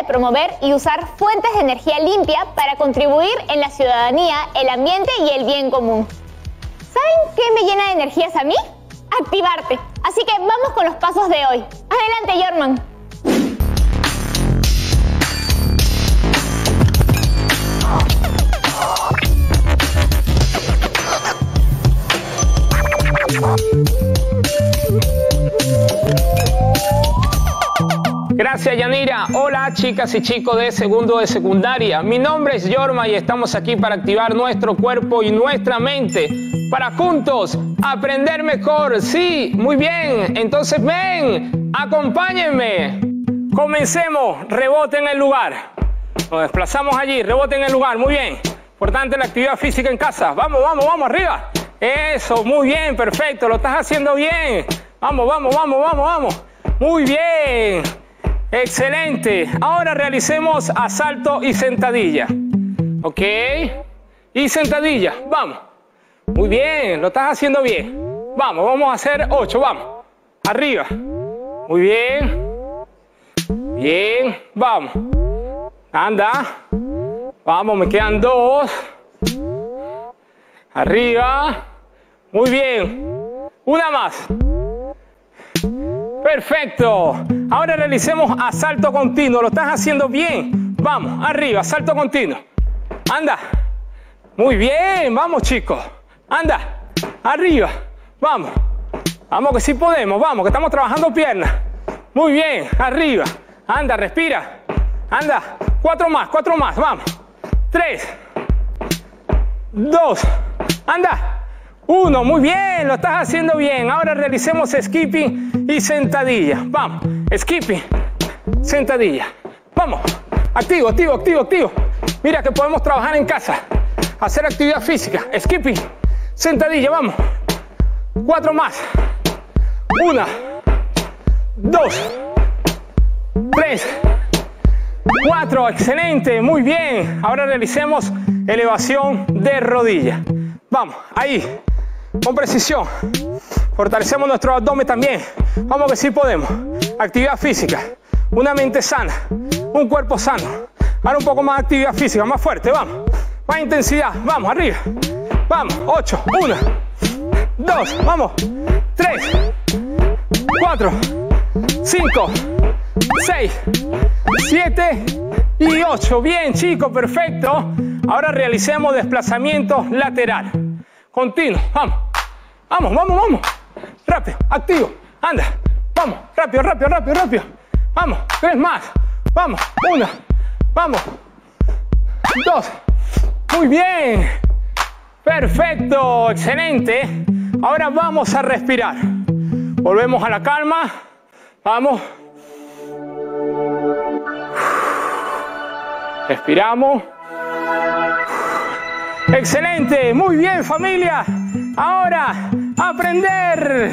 de promover y usar fuentes de energía limpia para contribuir en la ciudadanía, el ambiente y el bien común. ¿Saben qué me llena de energías a mí? Activarte. Así que vamos con los pasos de hoy. Adelante, Jorman. Gracias, Yanira. Hola, chicas y chicos de segundo de secundaria. Mi nombre es Jorma y estamos aquí para activar nuestro cuerpo y nuestra mente para juntos aprender mejor. Sí, muy bien. Entonces ven, acompáñenme. Comencemos. Rebote en el lugar. Nos desplazamos allí. Rebote en el lugar. Muy bien. Importante la actividad física en casa. Vamos, vamos, vamos, arriba. Eso, muy bien, perfecto. Lo estás haciendo bien. Vamos, vamos, vamos, vamos, vamos. Muy bien. Excelente. Ahora realicemos asalto y sentadilla. Ok. Y sentadilla. Vamos. Muy bien. Lo estás haciendo bien. Vamos. Vamos a hacer 8. Vamos. Arriba. Muy bien. Bien. Vamos. Anda. Vamos. Me quedan 2. Arriba. Muy bien. Una más. Perfecto. Ahora realicemos asalto continuo. Lo estás haciendo bien. Vamos, arriba, salto continuo. Anda. Muy bien. Vamos, chicos. Anda. Arriba. Vamos. Vamos que sí podemos. Vamos, que estamos trabajando piernas. Muy bien. Arriba. Anda, respira. Anda. 4 más, 4 más. Vamos. 3. 2. Anda. 1, muy bien, lo estás haciendo bien. Ahora realicemos skipping y sentadilla. Vamos, skipping, sentadilla. Vamos, activo, activo, activo, activo. Mira que podemos trabajar en casa. Hacer actividad física, skipping, sentadilla, vamos. 4 más. 1, 2, 3, 4, excelente, muy bien. Ahora realicemos elevación de rodilla. Vamos, ahí. Con precisión. Fortalecemos nuestro abdomen también. Vamos que sí podemos. Actividad física. Una mente sana. Un cuerpo sano. Ahora un poco más de actividad física. Más fuerte. Vamos. Más intensidad. Vamos. Arriba. Vamos. 8. 1. 2. Vamos. 3. 4. 5. 6. 7. Y 8. Bien, chicos. Perfecto. Ahora realicemos desplazamiento lateral. Continuo, vamos, vamos, vamos, vamos, rápido, activo, anda, vamos, rápido, rápido, rápido, rápido, vamos, 3 más, vamos, 1, vamos, 2, muy bien, perfecto, excelente. Ahora vamos a respirar, volvemos a la calma, vamos, respiramos. Excelente, muy bien familia. Ahora, aprender.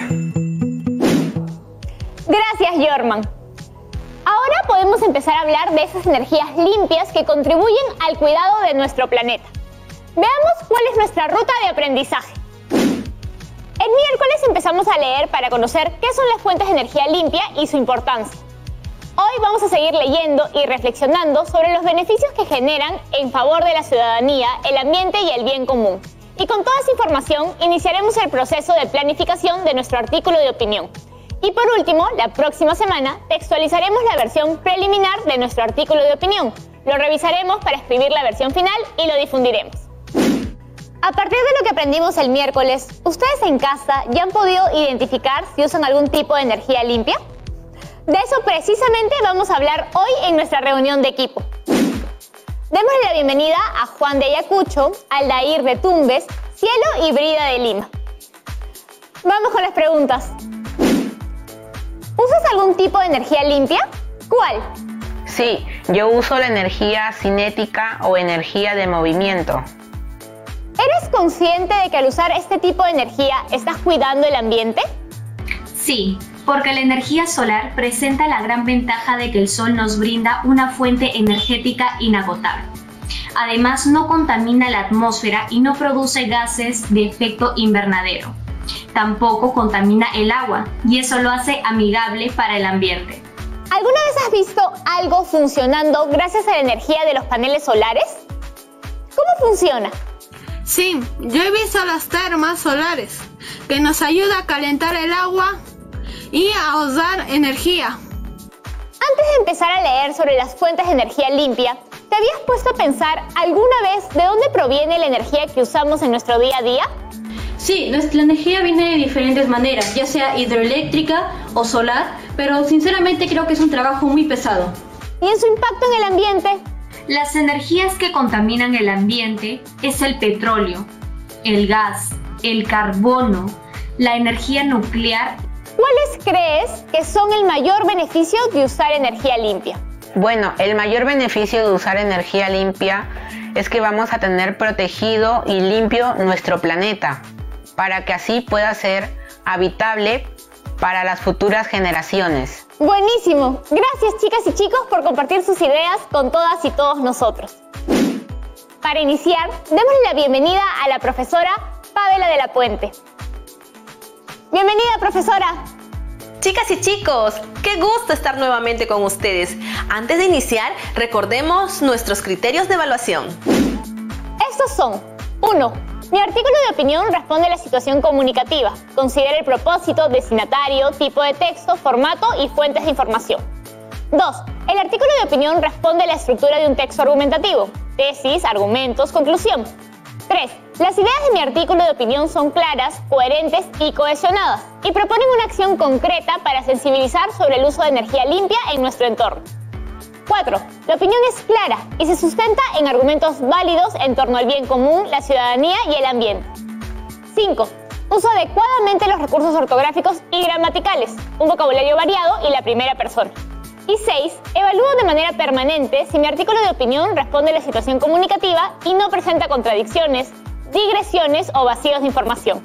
Gracias, Jorman. Ahora podemos empezar a hablar de esas energías limpias que contribuyen al cuidado de nuestro planeta. Veamos cuál es nuestra ruta de aprendizaje. El miércoles empezamos a leer para conocer qué son las fuentes de energía limpia y su importancia. Hoy vamos a seguir leyendo y reflexionando sobre los beneficios que generan en favor de la ciudadanía, el ambiente y el bien común. Y con toda esa información iniciaremos el proceso de planificación de nuestro artículo de opinión. Y por último, la próxima semana textualizaremos la versión preliminar de nuestro artículo de opinión. Lo revisaremos para escribir la versión final y lo difundiremos. A partir de lo que aprendimos el miércoles, ¿ustedes en casa ya han podido identificar si usan algún tipo de energía limpia? De eso precisamente vamos a hablar hoy en nuestra reunión de equipo. Démosle la bienvenida a Juan de Ayacucho, Aldair de Tumbes, Cielo y Brida de Lima. Vamos con las preguntas. ¿Usas algún tipo de energía limpia? ¿Cuál? Sí, yo uso la energía cinética o energía de movimiento. ¿Eres consciente de que al usar este tipo de energía estás cuidando el ambiente? Sí, porque la energía solar presenta la gran ventaja de que el sol nos brinda una fuente energética inagotable. Además, no contamina la atmósfera y no produce gases de efecto invernadero. Tampoco contamina el agua y eso lo hace amigable para el ambiente. ¿Alguna vez has visto algo funcionando gracias a la energía de los paneles solares? ¿Cómo funciona? Sí, yo he visto las termas solares, que nos ayuda a calentar el agua y a ahorrar energía. Antes de empezar a leer sobre las fuentes de energía limpia, ¿te habías puesto a pensar alguna vez de dónde proviene la energía que usamos en nuestro día a día? Sí, nuestra energía viene de diferentes maneras, ya sea hidroeléctrica o solar, pero sinceramente creo que es un trabajo muy pesado. ¿Y en su impacto en el ambiente? Las energías que contaminan el ambiente es el petróleo, el gas, el carbono, la energía nuclear. ¿Cuáles crees que son el mayor beneficio de usar energía limpia? Bueno, el mayor beneficio de usar energía limpia es que vamos a tener protegido y limpio nuestro planeta, para que así pueda ser habitable para las futuras generaciones. Buenísimo. Gracias, chicas y chicos, por compartir sus ideas con todas y todos nosotros. Para iniciar, démosle la bienvenida a la profesora Pavela de la Puente. Bienvenida, profesora. Chicas y chicos, qué gusto estar nuevamente con ustedes. Antes de iniciar, recordemos nuestros criterios de evaluación. Estos son: 1. Mi artículo de opinión responde a la situación comunicativa. Considera el propósito, destinatario, tipo de texto, formato y fuentes de información. 2. El artículo de opinión responde a la estructura de un texto argumentativo. Tesis, argumentos, conclusión. 3. Las ideas de mi artículo de opinión son claras, coherentes y cohesionadas, y proponen una acción concreta para sensibilizar sobre el uso de energía limpia en nuestro entorno. 4. La opinión es clara y se sustenta en argumentos válidos en torno al bien común, la ciudadanía y el ambiente. 5. Uso adecuadamente los recursos ortográficos y gramaticales, un vocabulario variado y la primera persona. Y 6. Evalúo de manera permanente si mi artículo de opinión responde a la situación comunicativa y no presenta contradicciones, digresiones o vacíos de información.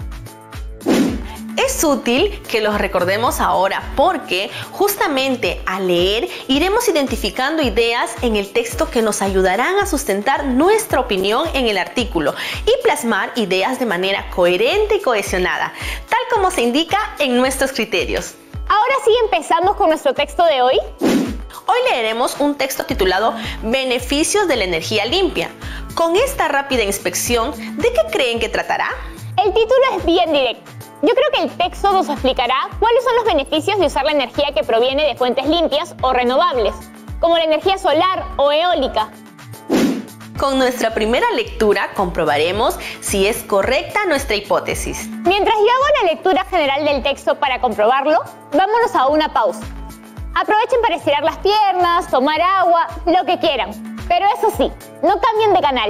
Es útil que los recordemos ahora porque justamente al leer iremos identificando ideas en el texto que nos ayudarán a sustentar nuestra opinión en el artículo y plasmar ideas de manera coherente y cohesionada, tal como se indica en nuestros criterios. Ahora sí empezamos con nuestro texto de hoy. Hoy leeremos un texto titulado Beneficios de la energía limpia. Con esta rápida inspección, ¿de qué creen que tratará? El título es bien directo. Yo creo que el texto nos explicará cuáles son los beneficios de usar la energía que proviene de fuentes limpias o renovables, como la energía solar o eólica. Con nuestra primera lectura comprobaremos si es correcta nuestra hipótesis. Mientras yo hago la lectura general del texto para comprobarlo, vámonos a una pausa. Aprovechen para estirar las piernas, tomar agua, lo que quieran. Pero eso sí, no cambien de canal.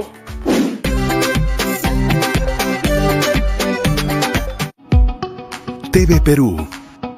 TV Perú.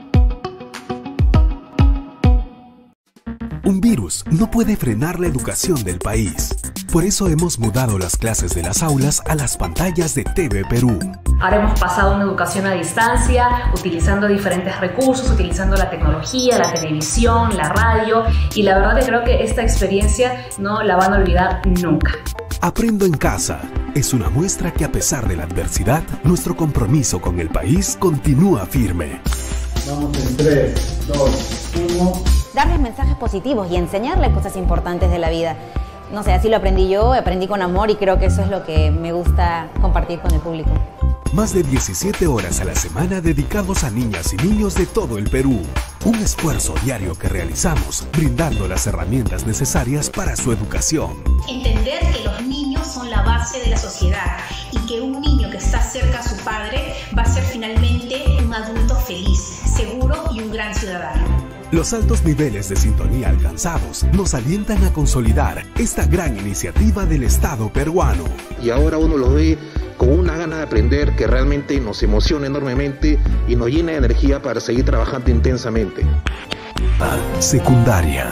Un virus no puede frenar la educación del país. Por eso hemos mudado las clases de las aulas a las pantallas de TV Perú. Ahora hemos pasado a una educación a distancia, utilizando diferentes recursos, utilizando la tecnología, la televisión, la radio, y la verdad que creo que esta experiencia no la van a olvidar nunca. Aprendo en casa es una muestra que a pesar de la adversidad, nuestro compromiso con el país continúa firme. Vamos en 3, 2, 1... Darles mensajes positivos y enseñarles cosas importantes de la vida. No sé, así lo aprendí yo, aprendí con amor y creo que eso es lo que me gusta compartir con el público. Más de 17 horas a la semana dedicados a niñas y niños de todo el Perú. Un esfuerzo diario que realizamos, brindando las herramientas necesarias para su educación. Entender que los niños son la base de la sociedad y que un niño que está cerca a su padre va a ser finalmente un adulto feliz, seguro y un gran ciudadano. Los altos niveles de sintonía alcanzados nos alientan a consolidar esta gran iniciativa del Estado peruano. Y ahora uno lo ve con una gana de aprender que realmente nos emociona enormemente y nos llena de energía para seguir trabajando intensamente. Secundaria.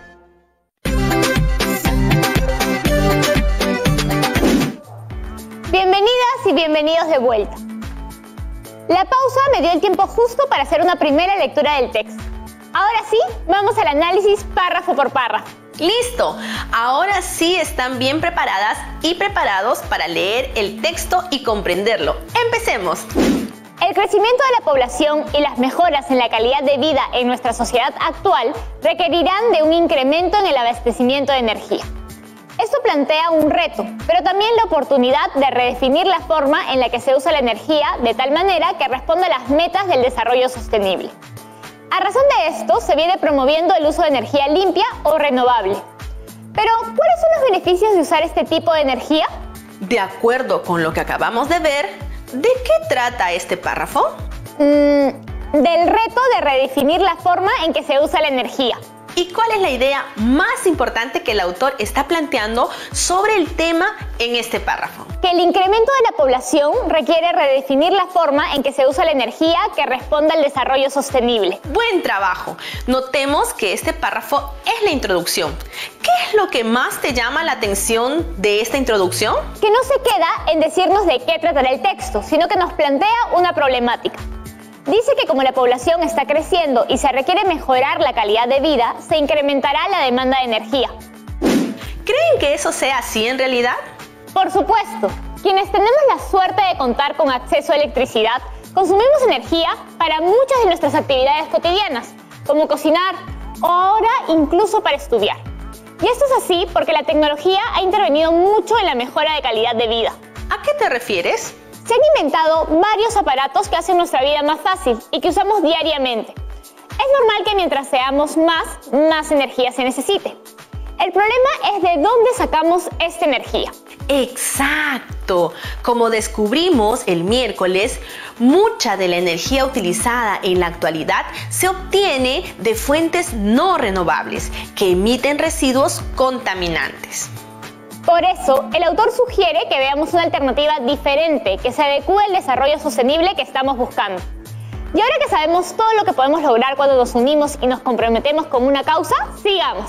Bienvenidas y bienvenidos de vuelta. La pausa me dio el tiempo justo para hacer una primera lectura del texto. Ahora sí, vamos al análisis párrafo por párrafo. ¡Listo! Ahora sí están bien preparadas y preparados para leer el texto y comprenderlo. ¡Empecemos! El crecimiento de la población y las mejoras en la calidad de vida en nuestra sociedad actual requerirán de un incremento en el abastecimiento de energía. Esto plantea un reto, pero también la oportunidad de redefinir la forma en la que se usa la energía de tal manera que responda a las metas del desarrollo sostenible. A razón de esto, se viene promoviendo el uso de energía limpia o renovable. Pero, ¿cuáles son los beneficios de usar este tipo de energía? De acuerdo con lo que acabamos de ver, ¿de qué trata este párrafo? Del reto de redefinir la forma en que se usa la energía. ¿Y cuál es la idea más importante que el autor está planteando sobre el tema en este párrafo? Que el incremento de la población requiere redefinir la forma en que se usa la energía que responda al desarrollo sostenible. Buen trabajo. Notemos que este párrafo es la introducción. ¿Qué es lo que más te llama la atención de esta introducción? Que no se queda en decirnos de qué tratará el texto, sino que nos plantea una problemática. Dice que como la población está creciendo y se requiere mejorar la calidad de vida, se incrementará la demanda de energía. ¿Creen que eso sea así en realidad? Por supuesto. Quienes tenemos la suerte de contar con acceso a electricidad, consumimos energía para muchas de nuestras actividades cotidianas, como cocinar o ahora incluso para estudiar. Y esto es así porque la tecnología ha intervenido mucho en la mejora de calidad de vida. ¿A qué te refieres? Se han inventado varios aparatos que hacen nuestra vida más fácil y que usamos diariamente. Es normal que mientras seamos más energía se necesite. El problema es de dónde sacamos esta energía. Exacto. Como descubrimos el miércoles, mucha de la energía utilizada en la actualidad se obtiene de fuentes no renovables que emiten residuos contaminantes. Por eso, el autor sugiere que veamos una alternativa diferente que se adecue al desarrollo sostenible que estamos buscando. Y ahora que sabemos todo lo que podemos lograr cuando nos unimos y nos comprometemos con una causa, sigamos.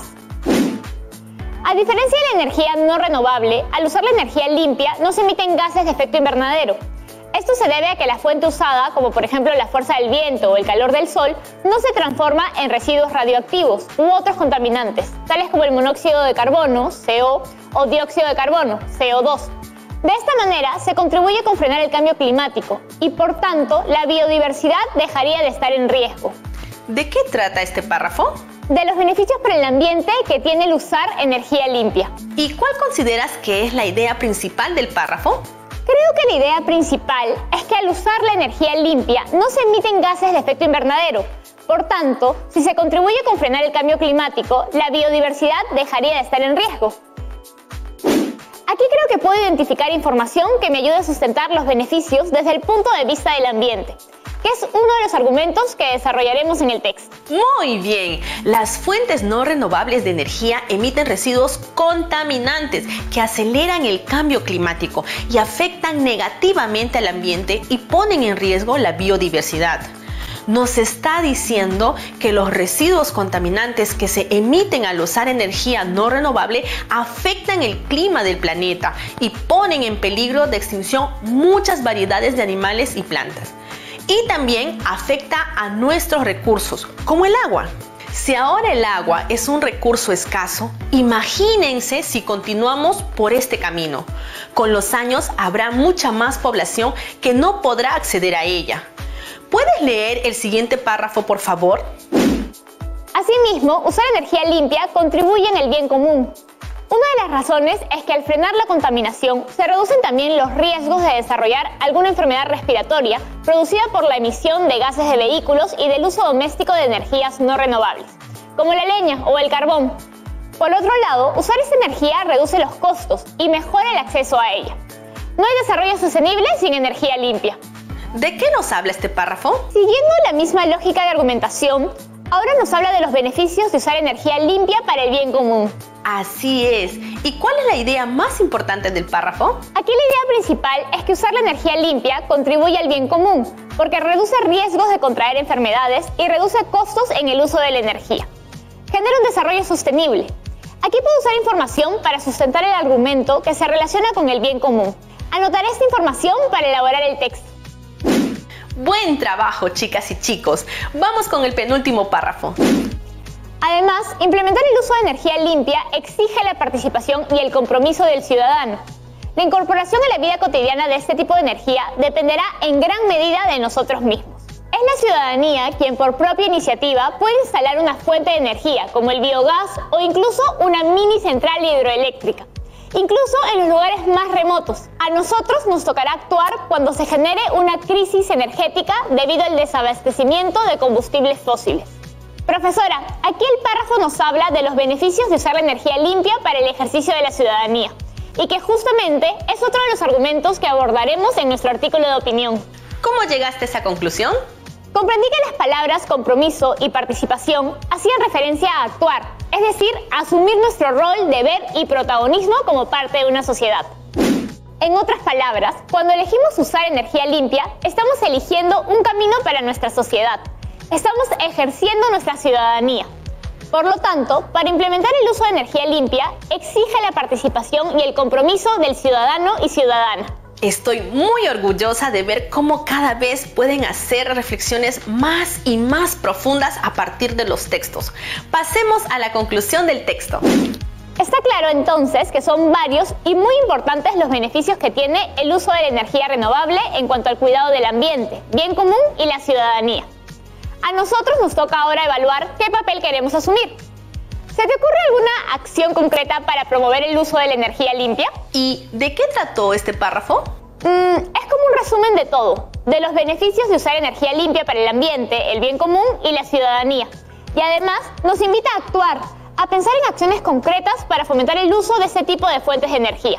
A diferencia de la energía no renovable, al usar la energía limpia no se emiten gases de efecto invernadero. Esto se debe a que la fuente usada, como por ejemplo la fuerza del viento o el calor del sol, no se transforma en residuos radioactivos u otros contaminantes, tales como el monóxido de carbono, CO, o dióxido de carbono, CO2. De esta manera se contribuye con frenar el cambio climático y por tanto la biodiversidad dejaría de estar en riesgo. ¿De qué trata este párrafo? De los beneficios para el ambiente que tiene el usar energía limpia. ¿Y cuál consideras que es la idea principal del párrafo? Creo que la idea principal es que al usar la energía limpia no se emiten gases de efecto invernadero. Por tanto, si se contribuye con frenar el cambio climático, la biodiversidad dejaría de estar en riesgo. Aquí creo que puedo identificar información que me ayude a sustentar los beneficios desde el punto de vista del ambiente, que es uno de los argumentos que desarrollaremos en el texto. Muy bien, las fuentes no renovables de energía emiten residuos contaminantes que aceleran el cambio climático y afectan negativamente al ambiente y ponen en riesgo la biodiversidad. Nos está diciendo que los residuos contaminantes que se emiten al usar energía no renovable afectan el clima del planeta y ponen en peligro de extinción muchas variedades de animales y plantas. Y también afecta a nuestros recursos, como el agua. Si ahora el agua es un recurso escaso, imagínense si continuamos por este camino. Con los años habrá mucha más población que no podrá acceder a ella. ¿Puedes leer el siguiente párrafo, por favor? Asimismo, usar energía limpia contribuye en el bien común. Una de las razones es que al frenar la contaminación se reducen también los riesgos de desarrollar alguna enfermedad respiratoria producida por la emisión de gases de vehículos y del uso doméstico de energías no renovables, como la leña o el carbón. Por otro lado, usar esta energía reduce los costos y mejora el acceso a ella. No hay desarrollo sostenible sin energía limpia. ¿De qué nos habla este párrafo? Siguiendo la misma lógica de argumentación, ahora nos habla de los beneficios de usar energía limpia para el bien común. Así es. ¿Y cuál es la idea más importante del párrafo? Aquí la idea principal es que usar la energía limpia contribuye al bien común, porque reduce riesgos de contraer enfermedades y reduce costos en el uso de la energía. Genera un desarrollo sostenible. Aquí puedo usar información para sustentar el argumento que se relaciona con el bien común. Anotaré esta información para elaborar el texto. Buen trabajo, chicas y chicos. Vamos con el penúltimo párrafo. Además, implementar el uso de energía limpia exige la participación y el compromiso del ciudadano. La incorporación a la vida cotidiana de este tipo de energía dependerá en gran medida de nosotros mismos. Es la ciudadanía quien por propia iniciativa puede instalar una fuente de energía como el biogás o incluso una mini central hidroeléctrica. Incluso en los lugares más remotos. A nosotros nos tocará actuar cuando se genere una crisis energética debido al desabastecimiento de combustibles fósiles. Profesora, aquí el párrafo nos habla de los beneficios de usar la energía limpia para el ejercicio de la ciudadanía y que justamente es otro de los argumentos que abordaremos en nuestro artículo de opinión. ¿Cómo llegaste a esa conclusión? Comprendí que las palabras compromiso y participación hacían referencia a actuar, es decir, asumir nuestro rol, deber y protagonismo como parte de una sociedad. En otras palabras, cuando elegimos usar energía limpia, estamos eligiendo un camino para nuestra sociedad. Estamos ejerciendo nuestra ciudadanía. Por lo tanto, para implementar el uso de energía limpia, exige la participación y el compromiso del ciudadano y ciudadana. Estoy muy orgullosa de ver cómo cada vez pueden hacer reflexiones más y más profundas a partir de los textos. Pasemos a la conclusión del texto. Está claro entonces que son varios y muy importantes los beneficios que tiene el uso de la energía renovable en cuanto al cuidado del ambiente, bien común y la ciudadanía. A nosotros nos toca ahora evaluar qué papel queremos asumir. ¿Se te ocurre alguna acción concreta para promover el uso de la energía limpia? ¿Y de qué trató este párrafo? Es como un resumen de todo, de los beneficios de usar energía limpia para el ambiente, el bien común y la ciudadanía. Y además nos invita a actuar, a pensar en acciones concretas para fomentar el uso de este tipo de fuentes de energía.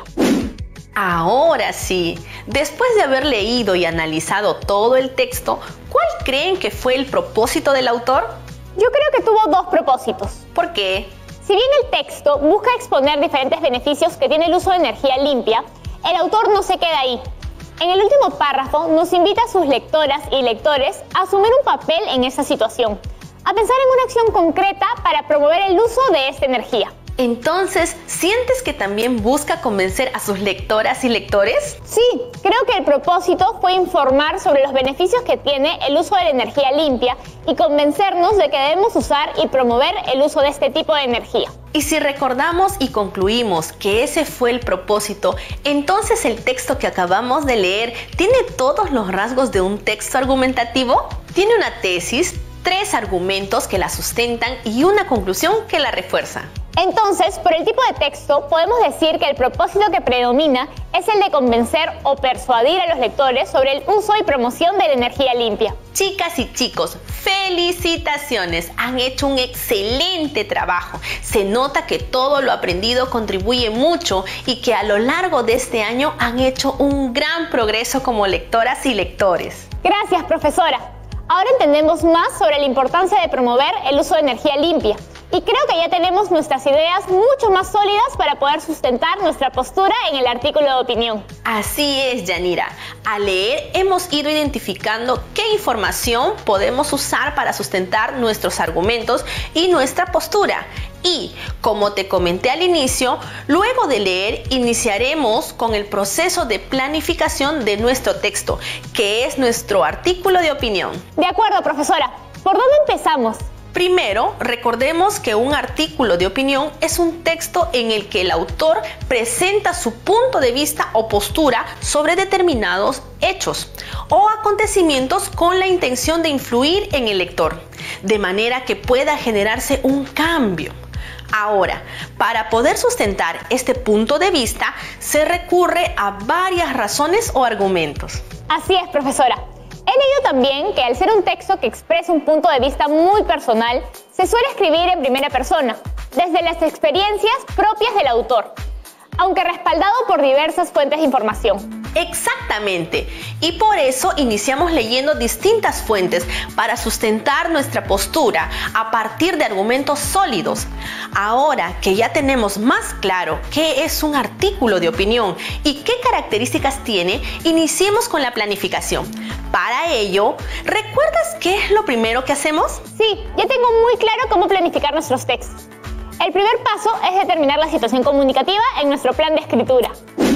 Ahora sí, después de haber leído y analizado todo el texto, ¿cuál creen que fue el propósito del autor? Yo creo que tuvo dos propósitos. ¿Por qué? Si bien el texto busca exponer diferentes beneficios que tiene el uso de energía limpia, el autor no se queda ahí. En el último párrafo nos invita a sus lectoras y lectores a asumir un papel en esa situación, a pensar en una acción concreta para promover el uso de esta energía. Entonces, ¿sientes que también busca convencer a sus lectoras y lectores? Sí, creo que el propósito fue informar sobre los beneficios que tiene el uso de la energía limpia y convencernos de que debemos usar y promover el uso de este tipo de energía. Y si recordamos y concluimos que ese fue el propósito, entonces el texto que acabamos de leer tiene todos los rasgos de un texto argumentativo. Tiene una tesis, 3 argumentos que la sustentan y una conclusión que la refuerza. Entonces, por el tipo de texto, podemos decir que el propósito que predomina es el de convencer o persuadir a los lectores sobre el uso y promoción de la energía limpia. Chicas y chicos, felicitaciones, han hecho un excelente trabajo. Se nota que todo lo aprendido contribuye mucho y que a lo largo de este año han hecho un gran progreso como lectoras y lectores. Gracias, profesora. Ahora entendemos más sobre la importancia de promover el uso de energía limpia. Y creo que ya tenemos nuestras ideas mucho más sólidas para poder sustentar nuestra postura en el artículo de opinión. Así es, Yanira. Al leer hemos ido identificando qué información podemos usar para sustentar nuestros argumentos y nuestra postura. Y, como te comenté al inicio, luego de leer iniciaremos con el proceso de planificación de nuestro texto, que es nuestro artículo de opinión. De acuerdo, profesora. ¿Por dónde empezamos? Primero, recordemos que un artículo de opinión es un texto en el que el autor presenta su punto de vista o postura sobre determinados hechos o acontecimientos con la intención de influir en el lector, de manera que pueda generarse un cambio. Ahora, para poder sustentar este punto de vista, se recurre a varias razones o argumentos. Así es, profesora. He leído también que al ser un texto que expresa un punto de vista muy personal, se suele escribir en primera persona, desde las experiencias propias del autor, aunque respaldado por diversas fuentes de información. Exactamente, y por eso iniciamos leyendo distintas fuentes para sustentar nuestra postura a partir de argumentos sólidos. Ahora que ya tenemos más claro qué es un artículo de opinión y qué características tiene, iniciemos con la planificación. Para ello, ¿recuerdas qué es lo primero que hacemos? Sí, ya tengo muy claro cómo planificar nuestros textos. El primer paso es determinar la situación comunicativa en nuestro plan de escritura.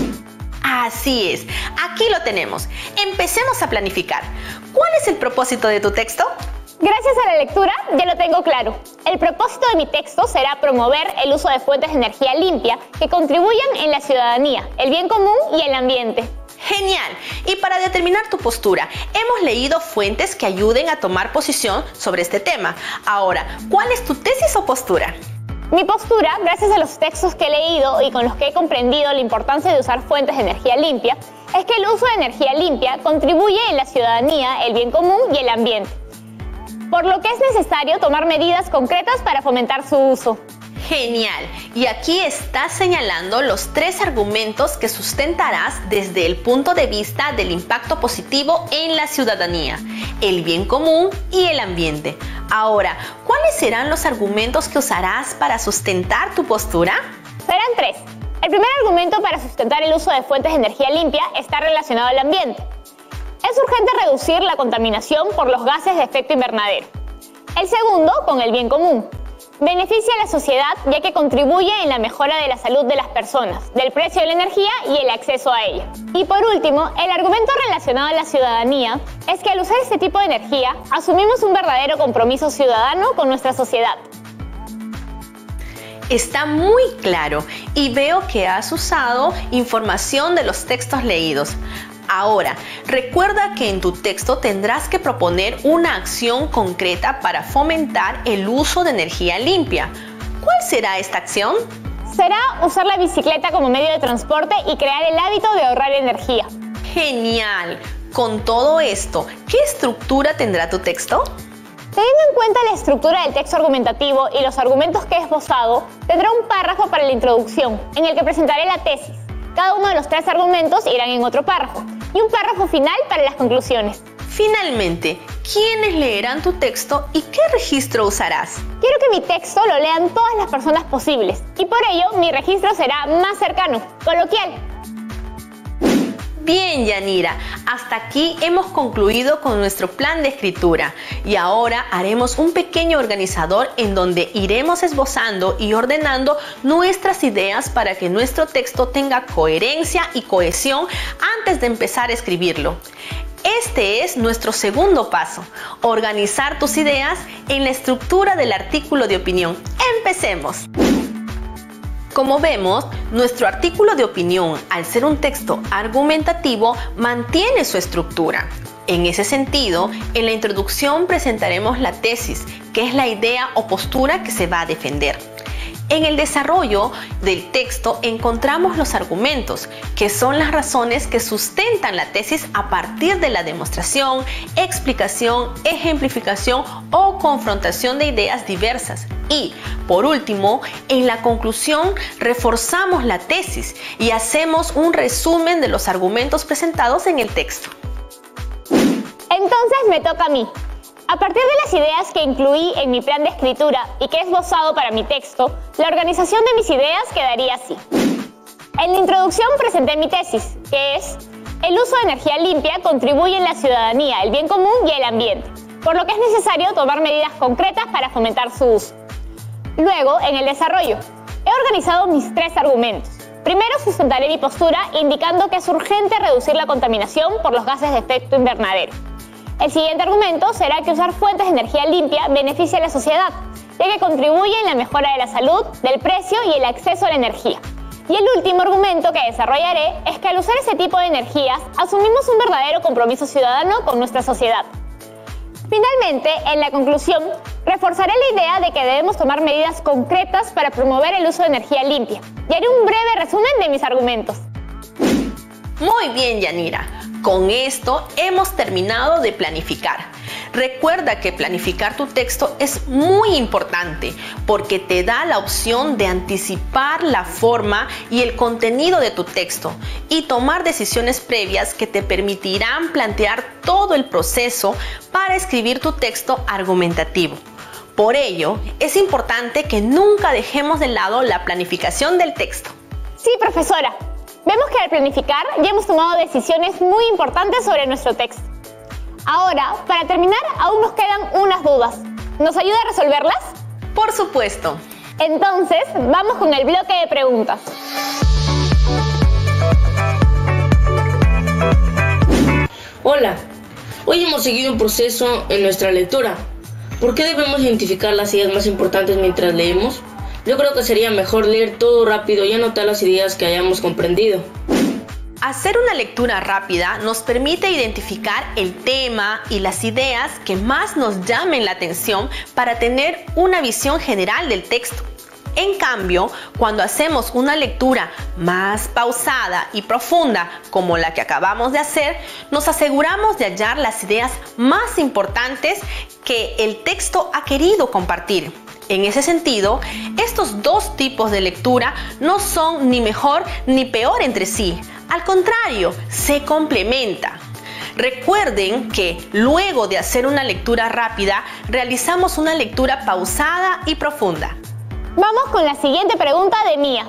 Así es, aquí lo tenemos. Empecemos a planificar. ¿Cuál es el propósito de tu texto? Gracias a la lectura ya lo tengo claro. El propósito de mi texto será promover el uso de fuentes de energía limpia que contribuyan en la ciudadanía, el bien común y el ambiente. Genial. Y para determinar tu postura, hemos leído fuentes que ayuden a tomar posición sobre este tema. Ahora, ¿cuál es tu tesis o postura? Mi postura, gracias a los textos que he leído y con los que he comprendido la importancia de usar fuentes de energía limpia, es que el uso de energía limpia contribuye en la ciudadanía, el bien común y el ambiente, por lo que es necesario tomar medidas concretas para fomentar su uso. Genial. Y aquí estás señalando los 3 argumentos que sustentarás desde el punto de vista del impacto positivo en la ciudadanía, el bien común y el ambiente. Ahora, ¿cuáles serán los argumentos que usarás para sustentar tu postura? Serán 3. El primer argumento para sustentar el uso de fuentes de energía limpia está relacionado al ambiente. Es urgente reducir la contaminación por los gases de efecto invernadero. El segundo, con el bien común. Beneficia a la sociedad ya que contribuye en la mejora de la salud de las personas, del precio de la energía y el acceso a ella. Y por último, el argumento relacionado a la ciudadanía es que al usar este tipo de energía, asumimos un verdadero compromiso ciudadano con nuestra sociedad. Está muy claro y veo que has usado información de los textos leídos. Ahora, recuerda que en tu texto tendrás que proponer una acción concreta para fomentar el uso de energía limpia. ¿Cuál será esta acción? Será usar la bicicleta como medio de transporte y crear el hábito de ahorrar energía. ¡Genial! Con todo esto, ¿qué estructura tendrá tu texto? Teniendo en cuenta la estructura del texto argumentativo y los argumentos que he esbozado, tendrá un párrafo para la introducción, en el que presentaré la tesis. Cada uno de los 3 argumentos irán en otro párrafo, y un párrafo final para las conclusiones. Finalmente, ¿quiénes leerán tu texto y qué registro usarás? Quiero que mi texto lo lean todas las personas posibles, y por ello mi registro será más cercano, coloquial. Bien, Yanira, hasta aquí hemos concluido con nuestro plan de escritura y ahora haremos un pequeño organizador en donde iremos esbozando y ordenando nuestras ideas para que nuestro texto tenga coherencia y cohesión antes de empezar a escribirlo. Este es nuestro segundo paso, organizar tus ideas en la estructura del artículo de opinión. ¡Empecemos! Como vemos, nuestro artículo de opinión, al ser un texto argumentativo, mantiene su estructura. En ese sentido, en la introducción presentaremos la tesis, que es la idea o postura que se va a defender. En el desarrollo del texto encontramos los argumentos, que son las razones que sustentan la tesis a partir de la demostración, explicación, ejemplificación o confrontación de ideas diversas. Y, por último, en la conclusión reforzamos la tesis y hacemos un resumen de los argumentos presentados en el texto. Entonces me toca a mí. A partir de las ideas que incluí en mi plan de escritura y que he esbozado para mi texto, la organización de mis ideas quedaría así. En la introducción presenté mi tesis, que es: el uso de energía limpia contribuye en la ciudadanía, el bien común y el ambiente, por lo que es necesario tomar medidas concretas para fomentar su uso. Luego, en el desarrollo, he organizado mis 3 argumentos. Primero sustentaré mi postura indicando que es urgente reducir la contaminación por los gases de efecto invernadero. El siguiente argumento será que usar fuentes de energía limpia beneficia a la sociedad, ya que contribuye en la mejora de la salud, del precio y el acceso a la energía. Y el último argumento que desarrollaré es que al usar ese tipo de energías, asumimos un verdadero compromiso ciudadano con nuestra sociedad. Finalmente, en la conclusión, reforzaré la idea de que debemos tomar medidas concretas para promover el uso de energía limpia, y haré un breve resumen de mis argumentos. Muy bien, Yanira. Con esto hemos terminado de planificar. Recuerda que planificar tu texto es muy importante porque te da la opción de anticipar la forma y el contenido de tu texto y tomar decisiones previas que te permitirán plantear todo el proceso para escribir tu texto argumentativo. Por ello, es importante que nunca dejemos de lado la planificación del texto. Sí, profesora. Vemos que al planificar ya hemos tomado decisiones muy importantes sobre nuestro texto. Ahora, para terminar, aún nos quedan unas dudas. ¿Nos ayuda a resolverlas? Por supuesto. Entonces, vamos con el bloque de preguntas. Hola, hoy hemos seguido un proceso en nuestra lectura. ¿Por qué debemos identificar las ideas más importantes mientras leemos? Yo creo que sería mejor leer todo rápido y anotar las ideas que hayamos comprendido. Hacer una lectura rápida nos permite identificar el tema y las ideas que más nos llamen la atención para tener una visión general del texto. En cambio, cuando hacemos una lectura más pausada y profunda como la que acabamos de hacer, nos aseguramos de hallar las ideas más importantes que el texto ha querido compartir. En ese sentido, estos dos tipos de lectura no son ni mejor ni peor entre sí. Al contrario, se complementan. Recuerden que luego de hacer una lectura rápida, realizamos una lectura pausada y profunda. Vamos con la siguiente pregunta de Mía.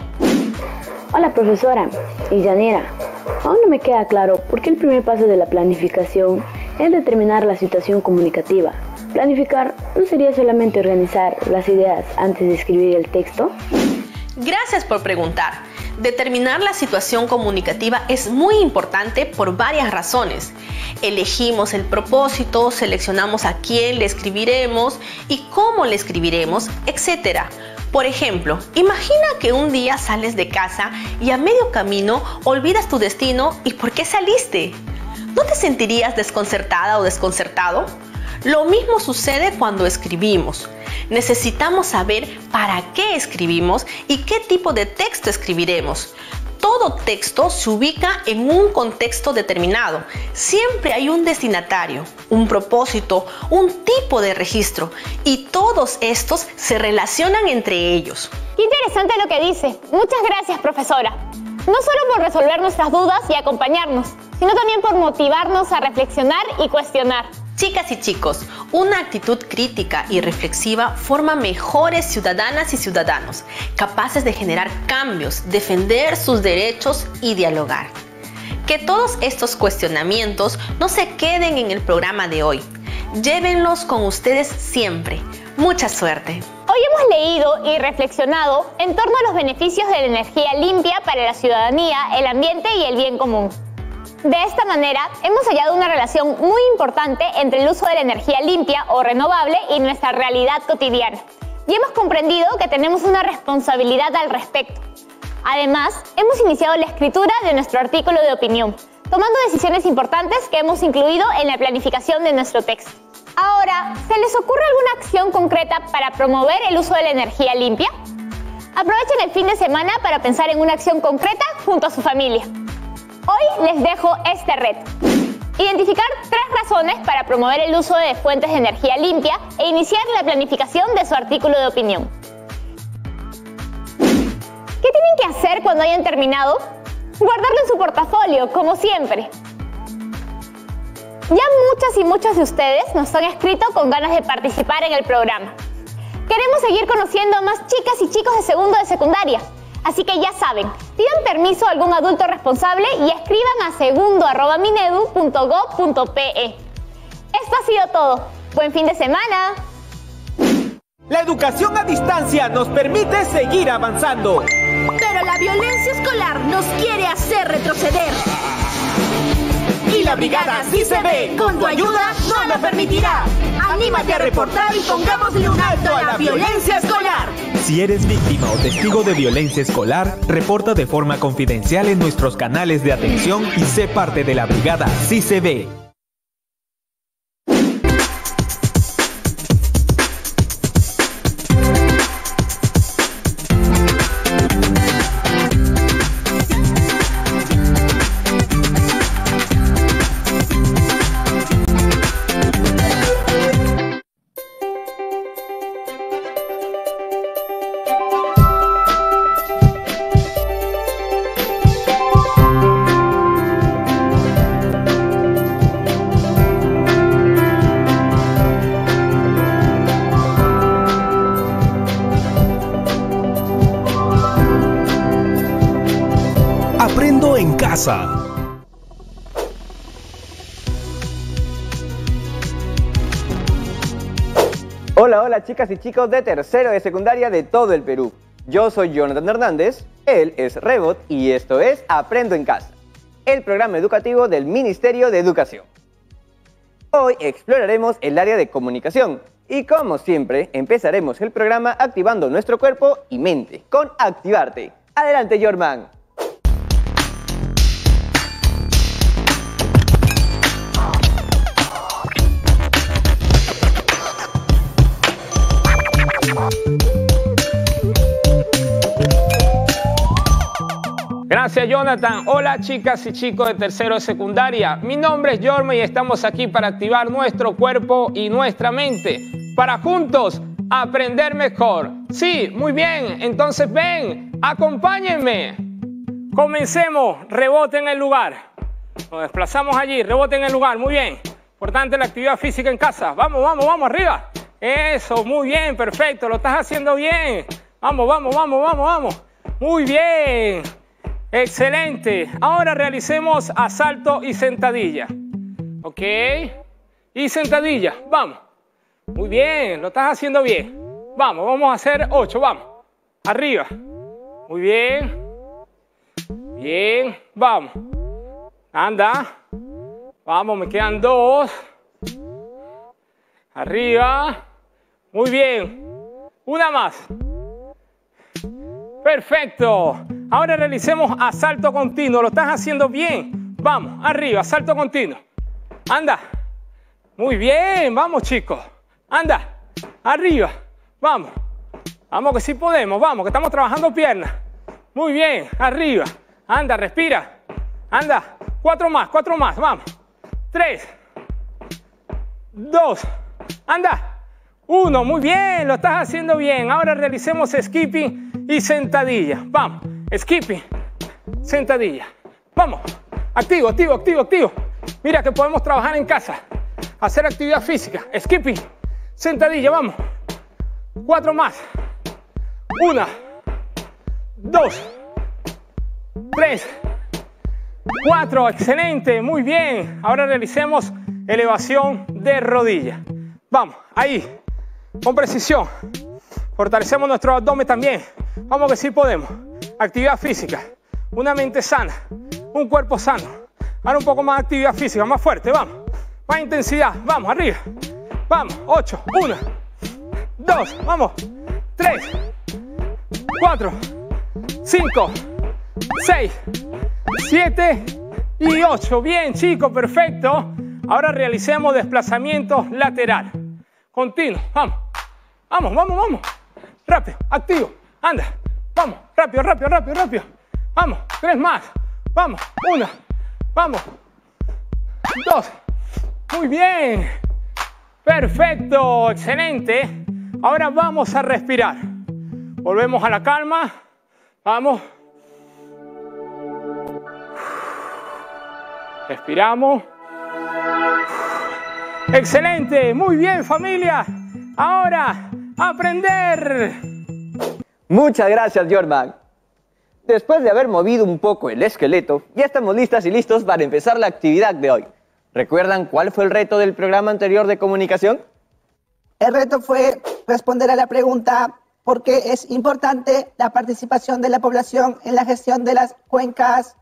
Hola profesora y Yanira, aún no me queda claro por qué el primer paso de la planificación es determinar la situación comunicativa. ¿Planificar no sería solamente organizar las ideas antes de escribir el texto? Gracias por preguntar. Determinar la situación comunicativa es muy importante por varias razones. Elegimos el propósito, seleccionamos a quién le escribiremos y cómo le escribiremos, etc. Por ejemplo, imagina que un día sales de casa y a medio camino olvidas tu destino y por qué saliste. ¿No te sentirías desconcertada o desconcertado? Lo mismo sucede cuando escribimos. Necesitamos saber para qué escribimos y qué tipo de texto escribiremos. Todo texto se ubica en un contexto determinado. Siempre hay un destinatario, un propósito, un tipo de registro y todos estos se relacionan entre ellos. Qué interesante lo que dice. Muchas gracias, profesora. No solo por resolver nuestras dudas y acompañarnos, sino también por motivarnos a reflexionar y cuestionar. Chicas y chicos, una actitud crítica y reflexiva forma mejores ciudadanas y ciudadanos, capaces de generar cambios, defender sus derechos y dialogar. Que todos estos cuestionamientos no se queden en el programa de hoy. Llévenlos con ustedes siempre. Mucha suerte. Hoy hemos leído y reflexionado en torno a los beneficios de la energía limpia para la ciudadanía, el ambiente y el bien común. De esta manera, hemos hallado una relación muy importante entre el uso de la energía limpia o renovable y nuestra realidad cotidiana. Y hemos comprendido que tenemos una responsabilidad al respecto. Además, hemos iniciado la escritura de nuestro artículo de opinión, tomando decisiones importantes que hemos incluido en la planificación de nuestro texto. Ahora, ¿se les ocurre alguna acción concreta para promover el uso de la energía limpia? Aprovechen el fin de semana para pensar en una acción concreta junto a su familia. Hoy les dejo este reto. Identificar 3 razones para promover el uso de fuentes de energía limpia e iniciar la planificación de su artículo de opinión. ¿Qué tienen que hacer cuando hayan terminado? Guardarlo en su portafolio, como siempre. Ya muchas y muchos de ustedes nos han escrito con ganas de participar en el programa. Queremos seguir conociendo a más chicas y chicos de segundo de secundaria. Así que ya saben, pidan permiso a algún adulto responsable y escriban a segundo@minedu.gov.pe. Esto ha sido todo. ¡Buen fin de semana! La educación a distancia nos permite seguir avanzando. Pero la violencia escolar nos quiere hacer retroceder. Y la brigada Sí Se Ve, con tu ayuda, no lo permitirá. Anímate a reportar y pongámosle un alto a la violencia escolar. Si eres víctima o testigo de violencia escolar, reporta de forma confidencial en nuestros canales de atención y sé parte de la brigada Sí Se Ve. Aprendo en casa. Hola chicas y chicos de tercero de secundaria de todo el Perú. Yo soy Jonathan Hernández, él es Rebot y esto es Aprendo en Casa, el programa educativo del Ministerio de Educación. Hoy exploraremos el área de comunicación Y como siempre, empezaremos el programa activando nuestro cuerpo y mente con Activarte. Adelante, Jorman. Gracias, Jonathan. Hola, chicas y chicos de tercero de secundaria. Mi nombre es Jorma y estamos aquí para activar nuestro cuerpo y nuestra mente para juntos aprender mejor. Sí, muy bien. Entonces ven, acompáñenme. Comencemos. Rebote en el lugar. Nos desplazamos allí. Rebote en el lugar. Muy bien. Importante la actividad física en casa. Vamos, vamos, vamos, arriba. Eso, muy bien, perfecto. Lo estás haciendo bien. Vamos, vamos, vamos, vamos, vamos. Muy bien. Excelente. Ahora realicemos a salto y sentadilla. Ok. Y sentadilla. Vamos. Muy bien. Lo estás haciendo bien. Vamos, vamos a hacer 8. Vamos. Arriba. Muy bien. Bien. Vamos. Anda. Vamos, me quedan 2. Arriba. Muy bien. Una más. Perfecto. Ahora realicemos a salto continuo. Lo estás haciendo bien. Vamos, arriba, salto continuo. Anda. Muy bien. Vamos, chicos. Anda. Arriba. Vamos. Vamos que sí podemos. Vamos, que estamos trabajando piernas. Muy bien. Arriba. Anda, respira. Anda. 4 más, 4 más. Vamos. 3. 2. Anda. 1. Muy bien. Lo estás haciendo bien. Ahora realicemos skipping y sentadilla. Vamos. Skipping, sentadilla. Vamos. Activo, activo, activo, activo. Mira que podemos trabajar en casa. Hacer actividad física. Skipping, sentadilla, vamos. 4 más. 1, 2, 3, 4. Excelente, muy bien. Ahora realicemos elevación de rodilla. Vamos, ahí. Con precisión. Fortalecemos nuestro abdomen también. Vamos que sí podemos. Actividad física, una mente sana, un cuerpo sano. Ahora un poco más de actividad física, más fuerte, vamos. Más intensidad, vamos, arriba. Vamos, 8, 1, 2, vamos. 3, 4, 5, 6, 7 y 8. Bien, chicos, perfecto. Ahora realicemos desplazamiento lateral. Continuo, vamos. Vamos, vamos, vamos. Rápido, activo, anda. Vamos, rápido, rápido, rápido, rápido. Vamos, 3 más. Vamos, 1. Vamos. 2. Muy bien. Perfecto, excelente. Ahora vamos a respirar. Volvemos a la calma. Vamos. Respiramos. Excelente, muy bien, familia. Ahora, aprender. Muchas gracias, Jorman. Después de haber movido un poco el esqueleto, ya estamos listas y listos para empezar la actividad de hoy. ¿Recuerdan cuál fue el reto del programa anterior de comunicación? El reto fue responder a la pregunta ¿por qué es importante la participación de la población en la gestión de las cuencas?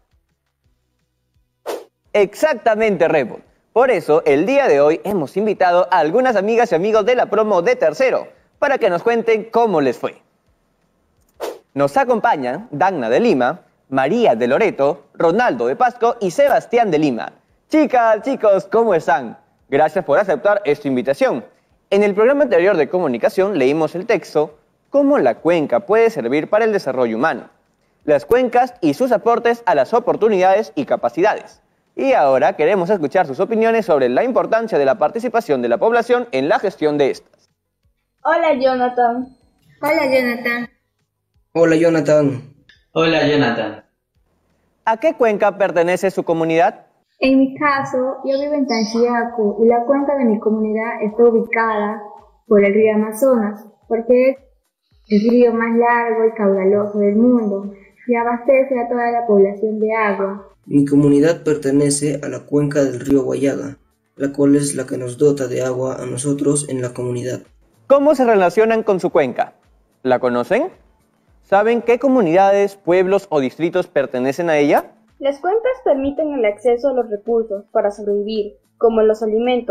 Exactamente, Rebot. Por eso, el día de hoy hemos invitado a algunas amigas y amigos de la promo de tercero para que nos cuenten cómo les fue. Nos acompañan Dagna de Lima, María de Loreto, Ronaldo de Pasco y Sebastián de Lima. Chicas, chicos, ¿cómo están? Gracias por aceptar esta invitación. En el programa anterior de comunicación leímos el texto ¿Cómo la cuenca puede servir para el desarrollo humano? Las cuencas y sus aportes a las oportunidades y capacidades. Y ahora queremos escuchar sus opiniones sobre la importancia de la participación de la población en la gestión de estas. Hola, Jonathan. Hola, Jonathan. Hola, Jonathan. Hola, Jonathan. ¿A qué cuenca pertenece su comunidad? En mi caso, yo vivo en Tanchiaco y la cuenca de mi comunidad está ubicada por el río Amazonas, porque es el río más largo y caudaloso del mundo y abastece a toda la población de agua. Mi comunidad pertenece a la cuenca del río Guayaga, la cual es la que nos dota de agua a nosotros en la comunidad. ¿Cómo se relacionan con su cuenca? ¿La conocen? ¿Saben qué comunidades, pueblos o distritos pertenecen a ella? Las cuencas permiten el acceso a los recursos para sobrevivir, como los alimentos,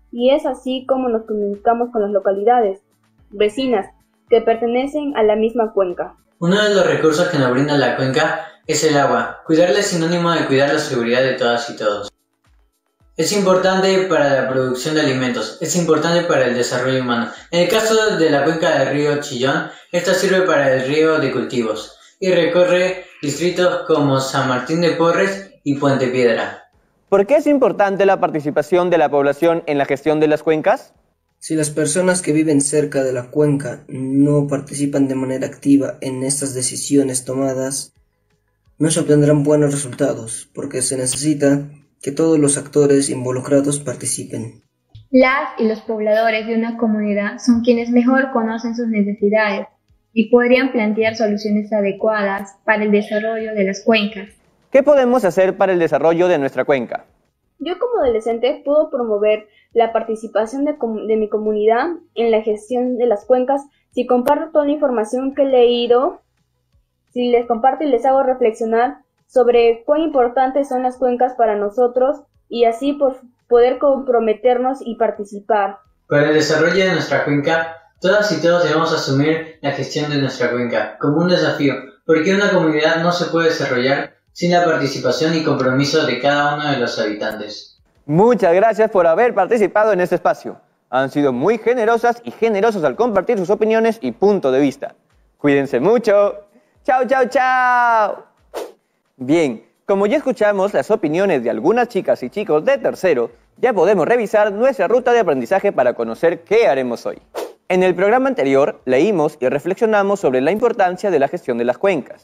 y es así como nos comunicamos con las localidades vecinas que pertenecen a la misma cuenca. Uno de los recursos que nos brinda la cuenca es el agua. Cuidarla es sinónimo de cuidar la seguridad de todas y todos. Es importante para la producción de alimentos, es importante para el desarrollo humano. En el caso de la cuenca del río Chillón, esta sirve para el riego de cultivos y recorre distritos como San Martín de Porres y Puente Piedra. ¿Por qué es importante la participación de la población en la gestión de las cuencas? Si las personas que viven cerca de la cuenca no participan de manera activa en estas decisiones tomadas, no se obtendrán buenos resultados, porque se necesita que todos los actores involucrados participen. Las y los pobladores de una comunidad son quienes mejor conocen sus necesidades y podrían plantear soluciones adecuadas para el desarrollo de las cuencas. ¿Qué podemos hacer para el desarrollo de nuestra cuenca? Yo como adolescente puedo promover la participación de mi comunidad en la gestión de las cuencas si comparto toda la información que he leído, si les comparto y les hago reflexionar sobre cuán importantes son las cuencas para nosotros y así poder comprometernos y participar. Para el desarrollo de nuestra cuenca, todas y todos debemos asumir la gestión de nuestra cuenca como un desafío, porque una comunidad no se puede desarrollar sin la participación y compromiso de cada uno de los habitantes. Muchas gracias por haber participado en este espacio. Han sido muy generosas y generosos al compartir sus opiniones y punto de vista. Cuídense mucho. ¡Chao, chao, chao! Bien, como ya escuchamos las opiniones de algunas chicas y chicos de tercero, ya podemos revisar nuestra ruta de aprendizaje para conocer qué haremos hoy. En el programa anterior leímos y reflexionamos sobre la importancia de la gestión de las cuencas.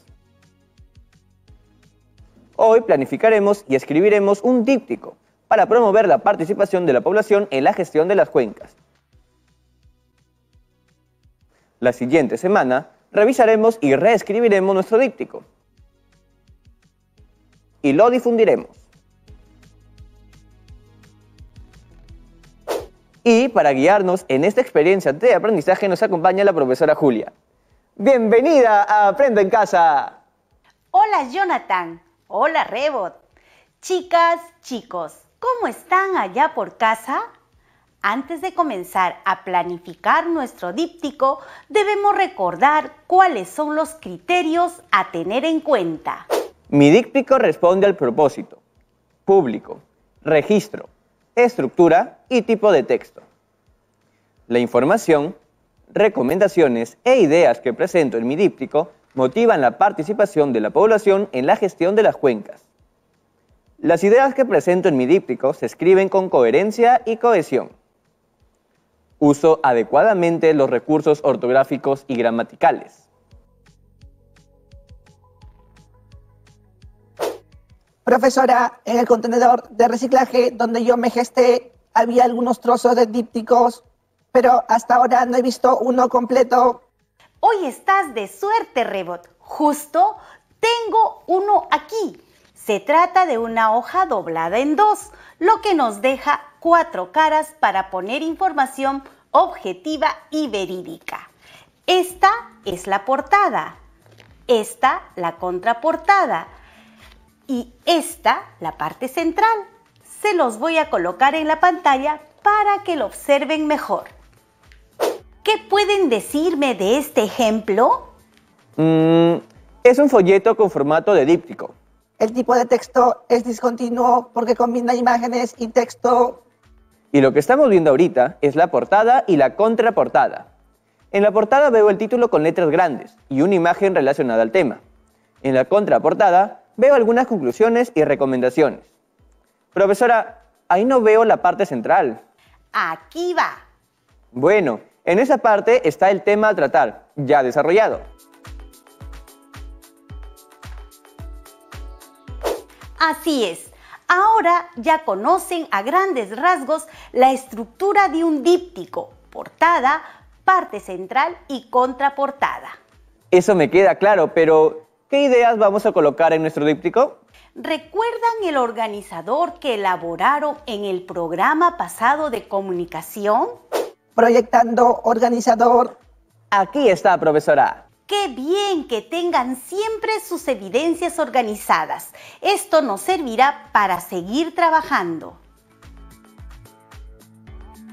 Hoy planificaremos y escribiremos un díptico para promover la participación de la población en la gestión de las cuencas. La siguiente semana revisaremos y reescribiremos nuestro díptico y lo difundiremos. Y para guiarnos en esta experiencia de aprendizaje nos acompaña la profesora Julia. ¡Bienvenida a Aprenda en Casa! Hola Jonathan, hola Rebot. Chicas, chicos, ¿cómo están allá por casa? Antes de comenzar a planificar nuestro díptico, debemos recordar cuáles son los criterios a tener en cuenta. Mi díptico responde al propósito, público, registro, estructura y tipo de texto. La información, recomendaciones e ideas que presento en mi díptico motivan la participación de la población en la gestión de las cuencas. Las ideas que presento en mi díptico se escriben con coherencia y cohesión. Uso adecuadamente los recursos ortográficos y gramaticales. Profesora, en el contenedor de reciclaje donde yo me gesté había algunos trozos de dípticos, pero hasta ahora no he visto uno completo. Hoy estás de suerte, Rebot. Justo tengo uno aquí. Se trata de una hoja doblada en dos, lo que nos deja 4 caras para poner información objetiva y verídica. Esta es la portada, esta la contraportada y esta la parte central. Se los voy a colocar en la pantalla para que lo observen mejor. ¿Qué pueden decirme de este ejemplo? Es un folleto con formato de díptico. El tipo de texto es discontinuo porque combina imágenes y texto. Y lo que estamos viendo ahorita es la portada y la contraportada. En la portada veo el título con letras grandes y una imagen relacionada al tema. En la contraportada veo algunas conclusiones y recomendaciones. Profesora, ahí no veo la parte central. Aquí va. Bueno, en esa parte está el tema a tratar, ya desarrollado. Así es. Ahora ya conocen a grandes rasgos la estructura de un díptico, portada, parte central y contraportada. Eso me queda claro, pero ¿qué ideas vamos a colocar en nuestro díptico? ¿Recuerdan el organizador que elaboraron en el programa pasado de comunicación? Proyectando organizador. Aquí está, profesora. ¡Qué bien que tengan siempre sus evidencias organizadas! Esto nos servirá para seguir trabajando.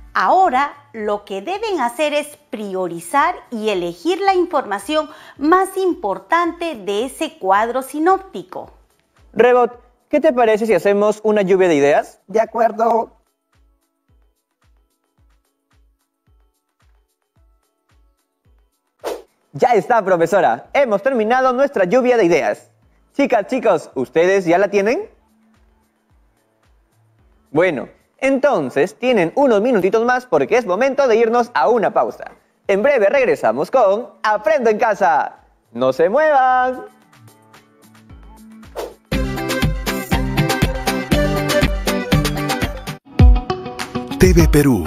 Ahora lo que deben hacer es priorizar y elegir la información más importante de ese cuadro sinóptico. Rebot, ¿qué te parece si hacemos una lluvia de ideas? De acuerdo. Ya está, profesora. Hemos terminado nuestra lluvia de ideas. Chicas, chicos, ¿ustedes ya la tienen? Bueno, entonces tienen unos minutitos más porque es momento de irnos a una pausa. En breve regresamos con Aprendo en Casa. ¡No se muevan! TV Perú.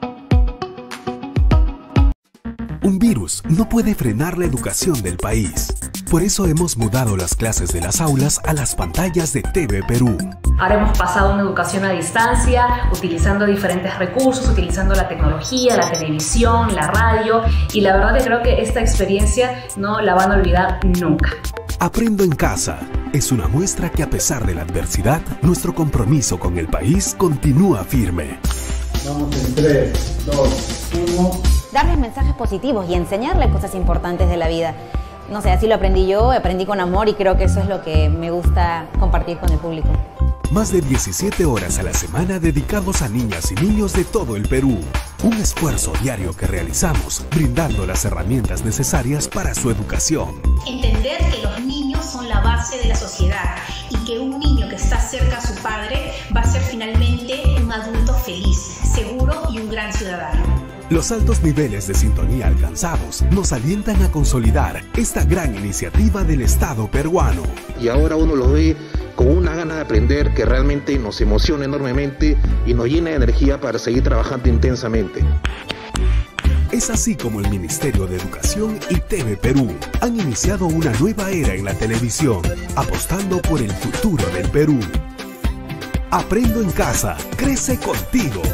Un virus no puede frenar la educación del país. Por eso hemos mudado las clases de las aulas a las pantallas de TV Perú. Ahora hemos pasado a una educación a distancia, utilizando diferentes recursos, utilizando la tecnología, la televisión, la radio, y la verdad que creo que esta experiencia no la van a olvidar nunca. Aprendo en Casa es una muestra que, a pesar de la adversidad, nuestro compromiso con el país continúa firme. Vamos en 3, 2, 1. Darles mensajes positivos y enseñarles cosas importantes de la vida. No sé, así lo aprendí yo, aprendí con amor y creo que eso es lo que me gusta compartir con el público. Más de 17 horas a la semana dedicados a niñas y niños de todo el Perú. Un esfuerzo diario que realizamos, brindando las herramientas necesarias para su educación. Entender que los niños son la base de la sociedad y que un niño que está cerca a su padre va a ser finalmente un adulto feliz, seguro y un gran ciudadano. Los altos niveles de sintonía alcanzados nos alientan a consolidar esta gran iniciativa del Estado peruano. Y ahora uno lo ve con una gana de aprender que realmente nos emociona enormemente y nos llena de energía para seguir trabajando intensamente. Es así como el Ministerio de Educación y TV Perú han iniciado una nueva era en la televisión, apostando por el futuro del Perú. Aprendo en Casa, crece contigo.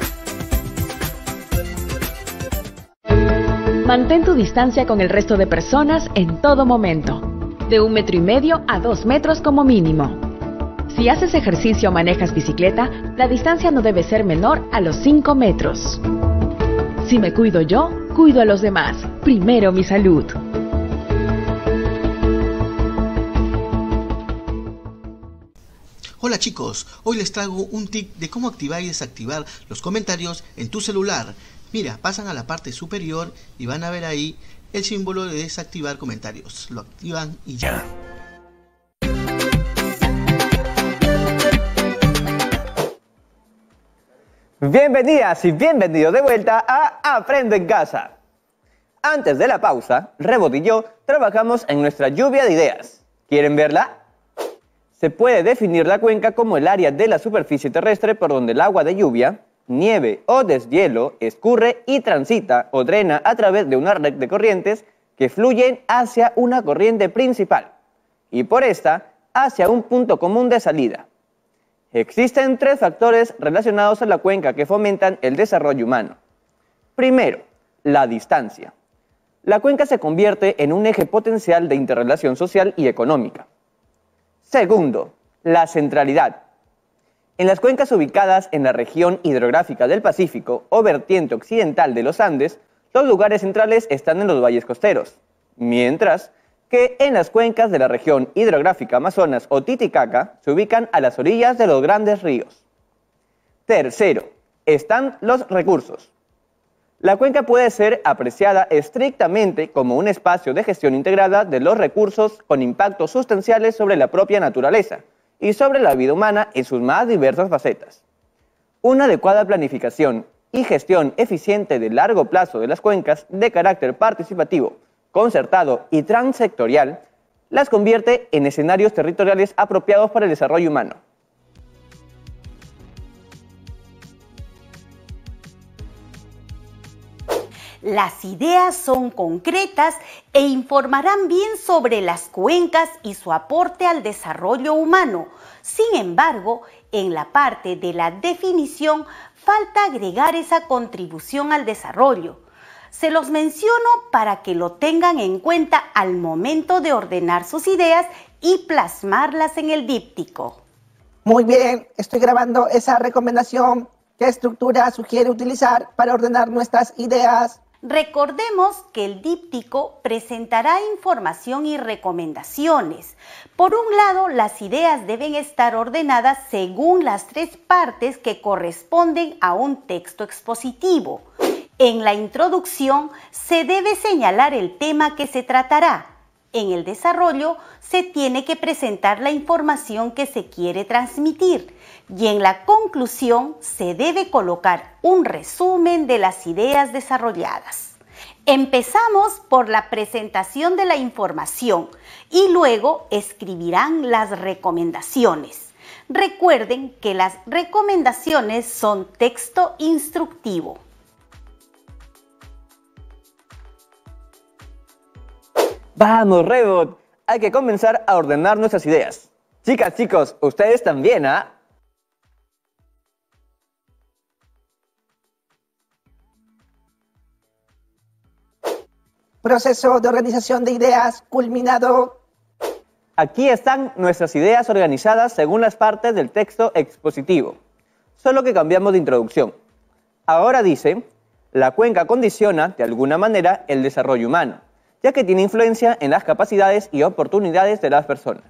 Mantén tu distancia con el resto de personas en todo momento, de 1,5 metros a 2 metros como mínimo. Si haces ejercicio o manejas bicicleta, la distancia no debe ser menor a los 5 metros. Si me cuido yo, cuido a los demás. Primero mi salud. Hola chicos, hoy les traigo un tip de cómo activar y desactivar los comentarios en tu celular. Mira, pasan a la parte superior y van a ver ahí el símbolo de desactivar comentarios. Lo activan y ya. Bienvenidas y bienvenidos de vuelta a Aprendo en Casa. Antes de la pausa, Rebot y yo trabajamos en nuestra lluvia de ideas. ¿Quieren verla? Se puede definir la cuenca como el área de la superficie terrestre por donde el agua de lluvia, nieve o deshielo escurre y transita o drena a través de una red de corrientes que fluyen hacia una corriente principal y por esta hacia un punto común de salida. Existen 3 factores relacionados a la cuenca que fomentan el desarrollo humano. Primero, la distancia. La cuenca se convierte en un eje potencial de interrelación social y económica. Segundo, la centralidad. En las cuencas ubicadas en la región hidrográfica del Pacífico o vertiente occidental de los Andes, los lugares centrales están en los valles costeros, mientras que en las cuencas de la región hidrográfica Amazonas o Titicaca se ubican a las orillas de los grandes ríos. Tercero, están los recursos. La cuenca puede ser apreciada estrictamente como un espacio de gestión integrada de los recursos con impactos sustanciales sobre la propia naturaleza y sobre la vida humana en sus más diversas facetas. Una adecuada planificación y gestión eficiente de largo plazo de las cuencas de carácter participativo, concertado y transsectorial las convierte en escenarios territoriales apropiados para el desarrollo humano. Las ideas son concretas e informarán bien sobre las cuencas y su aporte al desarrollo humano. Sin embargo, en la parte de la definición falta agregar esa contribución al desarrollo. Se los menciono para que lo tengan en cuenta al momento de ordenar sus ideas y plasmarlas en el díptico. Muy bien, estoy grabando esa recomendación ¿Qué estructura sugiere utilizar para ordenar nuestras ideas? Recordemos que el díptico presentará información y recomendaciones. Por un lado, las ideas deben estar ordenadas según las 3 partes que corresponden a un texto expositivo. En la introducción se debe señalar el tema que se tratará. En el desarrollo se tiene que presentar la información que se quiere transmitir. Y en la conclusión se debe colocar un resumen de las ideas desarrolladas. Empezamos por la presentación de la información y luego escribirán las recomendaciones. Recuerden que las recomendaciones son texto instructivo. ¡Vamos, Rebot! Hay que comenzar a ordenar nuestras ideas. Chicas, chicos, ustedes también, ¿ah? Proceso de organización de ideas culminado. Aquí están nuestras ideas organizadas según las partes del texto expositivo, solo que cambiamos de introducción. Ahora dice, la cuenca condiciona, de alguna manera, el desarrollo humano, ya que tiene influencia en las capacidades y oportunidades de las personas.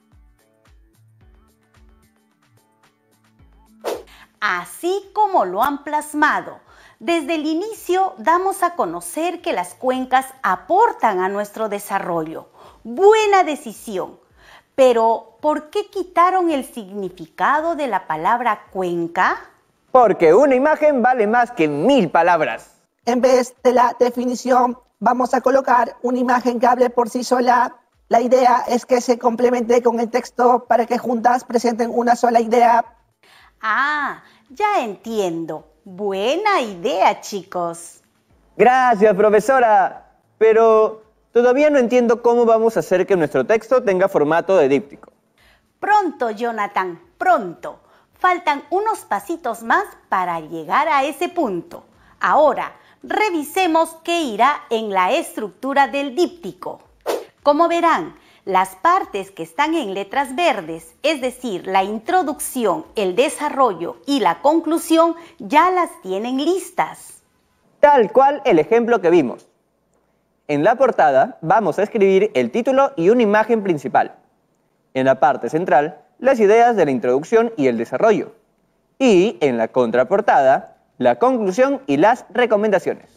Así como lo han plasmado, desde el inicio damos a conocer que las cuencas aportan a nuestro desarrollo. Buena decisión. Pero, ¿por qué quitaron el significado de la palabra cuenca? Porque una imagen vale más que 1000 palabras. En vez de la definición, vamos a colocar una imagen que hable por sí sola. La idea es que se complemente con el texto para que juntas presenten una sola idea. Ah, ya entiendo. Buena idea, chicos. Gracias, profesora. Pero todavía no entiendo cómo vamos a hacer que nuestro texto tenga formato de díptico. Pronto, Jonathan, pronto. Faltan unos pasitos más para llegar a ese punto. Ahora, revisemos qué irá en la estructura del díptico. Como verán, las partes que están en letras verdes, es decir, la introducción, el desarrollo y la conclusión, ya las tienen listas. Tal cual el ejemplo que vimos. En la portada vamos a escribir el título y una imagen principal. En la parte central, las ideas de la introducción y el desarrollo. Y en la contraportada, la conclusión y las recomendaciones.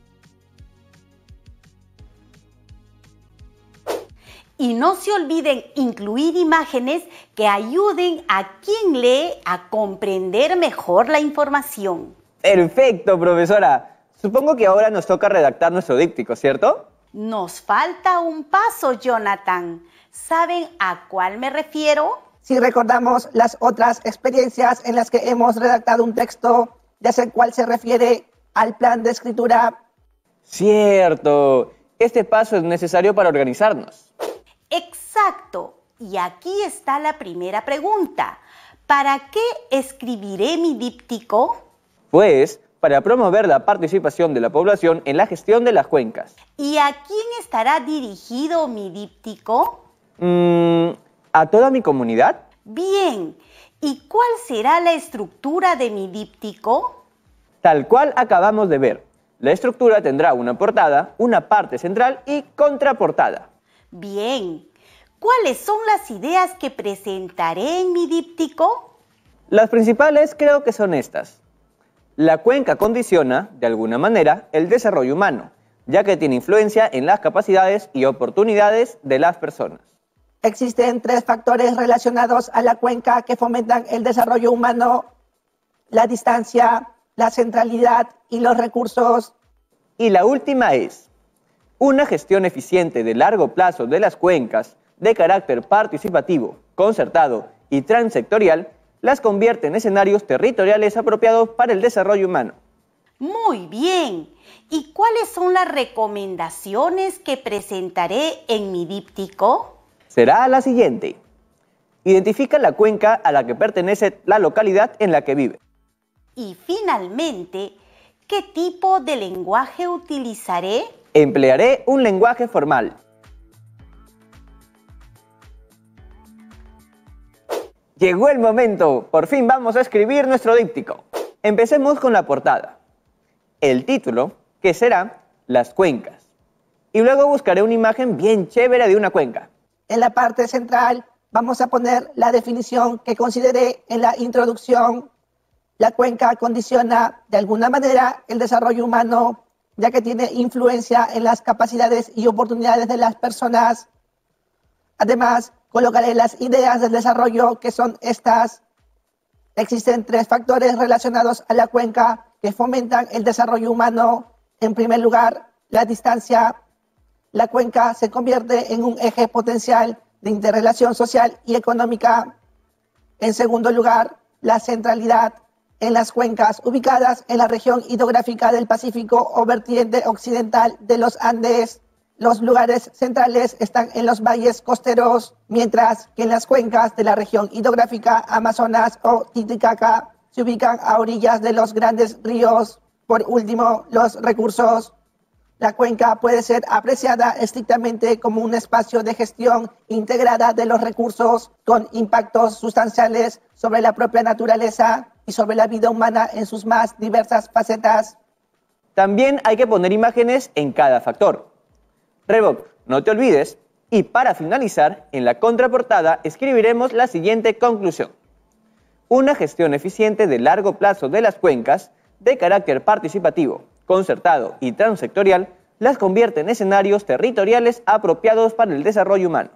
Y no se olviden incluir imágenes que ayuden a quien lee a comprender mejor la información. ¡Perfecto, profesora! Supongo que ahora nos toca redactar nuestro díptico, ¿cierto? Nos falta un paso, Jonathan. ¿Saben a cuál me refiero? Si recordamos las otras experiencias en las que hemos redactado un texto, ya sé cuál se refiere al plan de escritura. ¡Cierto! Este paso es necesario para organizarnos. Exacto. Y aquí está la primera pregunta. ¿Para qué escribiré mi díptico? Pues, para promover la participación de la población en la gestión de las cuencas. ¿Y a quién estará dirigido mi díptico? ¿A toda mi comunidad? Bien. ¿Y cuál será la estructura de mi díptico? Tal cual acabamos de ver. La estructura tendrá una portada, una parte central y contraportada. Bien. ¿Cuáles son las ideas que presentaré en mi díptico? Las principales creo que son estas. La cuenca condiciona, de alguna manera, el desarrollo humano, ya que tiene influencia en las capacidades y oportunidades de las personas. Existen 3 factores relacionados a la cuenca que fomentan el desarrollo humano: la distancia, la centralidad y los recursos. Y la última es una gestión eficiente de largo plazo de las cuencas de carácter participativo, concertado y transsectorial las convierte en escenarios territoriales apropiados para el desarrollo humano. Muy bien. ¿Y cuáles son las recomendaciones que presentaré en mi díptico? Será la siguiente. Identifica la cuenca a la que pertenece la localidad en la que vive. Y finalmente, ¿qué tipo de lenguaje utilizaré? Emplearé un lenguaje formal. Llegó el momento. Por fin vamos a escribir nuestro díptico. Empecemos con la portada. El título, que será Las cuencas. Y luego buscaré una imagen bien chévere de una cuenca. En la parte central vamos a poner la definición que consideré en la introducción. La cuenca condiciona de alguna manera el desarrollo humano, ya que tiene influencia en las capacidades y oportunidades de las personas. Además, colocaré las ideas del desarrollo, que son estas. Existen 3 factores relacionados a la cuenca que fomentan el desarrollo humano. En primer lugar, la distancia. La cuenca se convierte en un eje potencial de interrelación social y económica. En segundo lugar, la centralidad. En las cuencas ubicadas en la región hidrográfica del Pacífico o vertiente occidental de los Andes, los lugares centrales están en los valles costeros, mientras que en las cuencas de la región hidrográfica Amazonas o Titicaca se ubican a orillas de los grandes ríos. Por último, los recursos. La cuenca puede ser apreciada estrictamente como un espacio de gestión integrada de los recursos con impactos sustanciales sobre la propia naturaleza y sobre la vida humana en sus más diversas facetas. También hay que poner imágenes en cada factor. Rebot, no te olvides. Y para finalizar, en la contraportada escribiremos la siguiente conclusión. Una gestión eficiente de largo plazo de las cuencas, de carácter participativo, concertado y transsectorial, las convierte en escenarios territoriales apropiados para el desarrollo humano.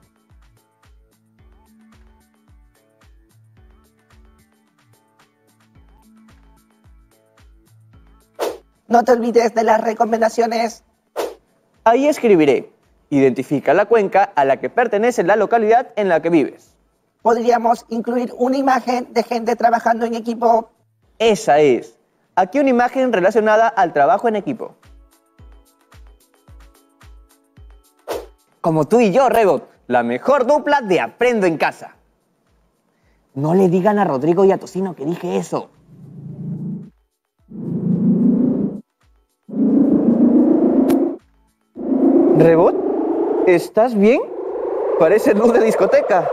No te olvides de las recomendaciones. Ahí escribiré: identifica la cuenca a la que pertenece la localidad en la que vives. Podríamos incluir una imagen de gente trabajando en equipo. Esa es. Aquí una imagen relacionada al trabajo en equipo. Como tú y yo, Rebot, la mejor dupla de Aprendo en Casa. No le digan a Rodrigo y a Tocino que dije eso. ¿Rebot? ¿Estás bien? Parece luz de discoteca.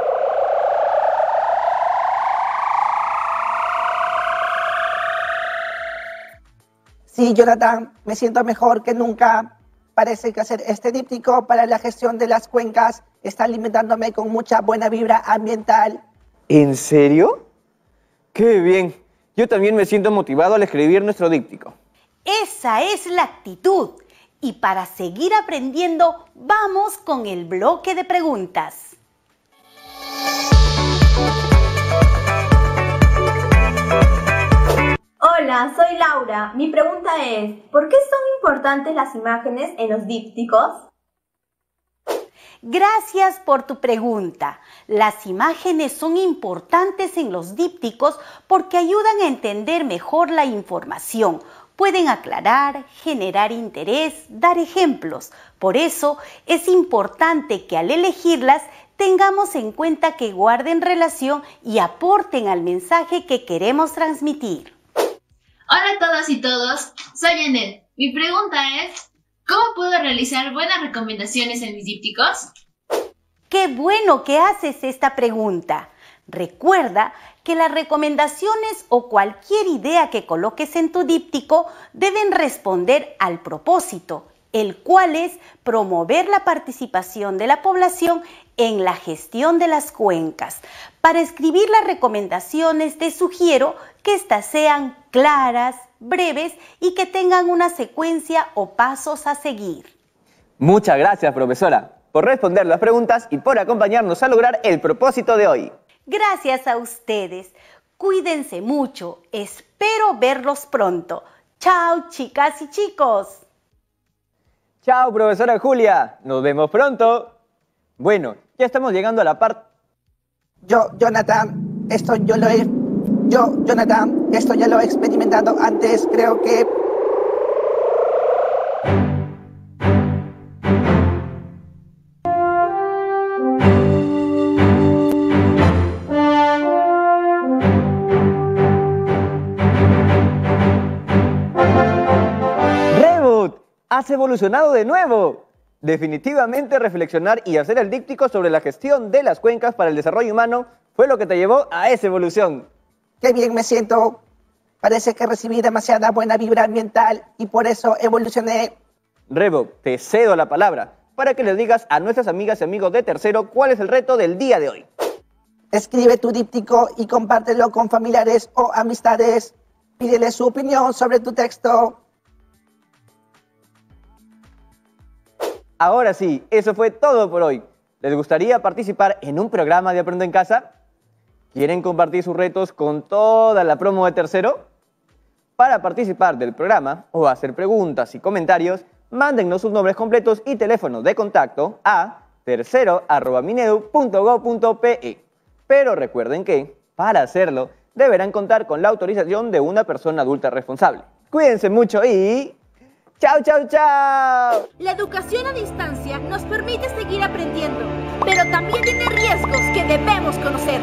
Sí, Jonathan, me siento mejor que nunca. Parece que hacer este díptico para la gestión de las cuencas está alimentándome con mucha buena vibra ambiental. ¿En serio? ¡Qué bien! Yo también me siento motivado al escribir nuestro díptico. Esa es la actitud. Y para seguir aprendiendo, vamos con el bloque de preguntas. Hola, soy Laura. Mi pregunta es, ¿por qué son importantes las imágenes en los dípticos? Gracias por tu pregunta. Las imágenes son importantes en los dípticos porque ayudan a entender mejor la información. Pueden aclarar, generar interés, dar ejemplos. Por eso es importante que al elegirlas tengamos en cuenta que guarden relación y aporten al mensaje que queremos transmitir. Hola a todas y todos, soy Janet. Mi pregunta es, ¿cómo puedo realizar buenas recomendaciones en mis dípticos? ¡Qué bueno que haces esta pregunta! Recuerda que las recomendaciones o cualquier idea que coloques en tu díptico deben responder al propósito, el cual es promover la participación de la población en la gestión de las cuencas. Para escribir las recomendaciones te sugiero que éstas sean claras, breves y que tengan una secuencia o pasos a seguir. Muchas gracias, profesora, por responder las preguntas y por acompañarnos a lograr el propósito de hoy. Gracias a ustedes. Cuídense mucho. Espero verlos pronto. Chao, chicas y chicos. Chao, profesora Julia. Nos vemos pronto. Bueno, ya estamos llegando a la parte... Jonathan, esto ya lo he experimentado antes. Creo que... ¡Has evolucionado de nuevo! Definitivamente reflexionar y hacer el díptico sobre la gestión de las cuencas para el desarrollo humano fue lo que te llevó a esa evolución. ¡Qué bien me siento! Parece que recibí demasiada buena vibra ambiental y por eso evolucioné. Revo, te cedo la palabra para que les digas a nuestras amigas y amigos de tercero cuál es el reto del día de hoy. Escribe tu díptico y compártelo con familiares o amistades. Pídele su opinión sobre tu texto. Ahora sí, eso fue todo por hoy. ¿Les gustaría participar en un programa de Aprendo en Casa? ¿Quieren compartir sus retos con toda la promo de tercero? Para participar del programa o hacer preguntas y comentarios, mándennos sus nombres completos y teléfonos de contacto a tercero@minedu.gov.pe. Pero recuerden que, para hacerlo, deberán contar con la autorización de una persona adulta responsable. Cuídense mucho y... ¡chao, chao, chao! La educación a distancia nos permite seguir aprendiendo, pero también tiene riesgos que debemos conocer.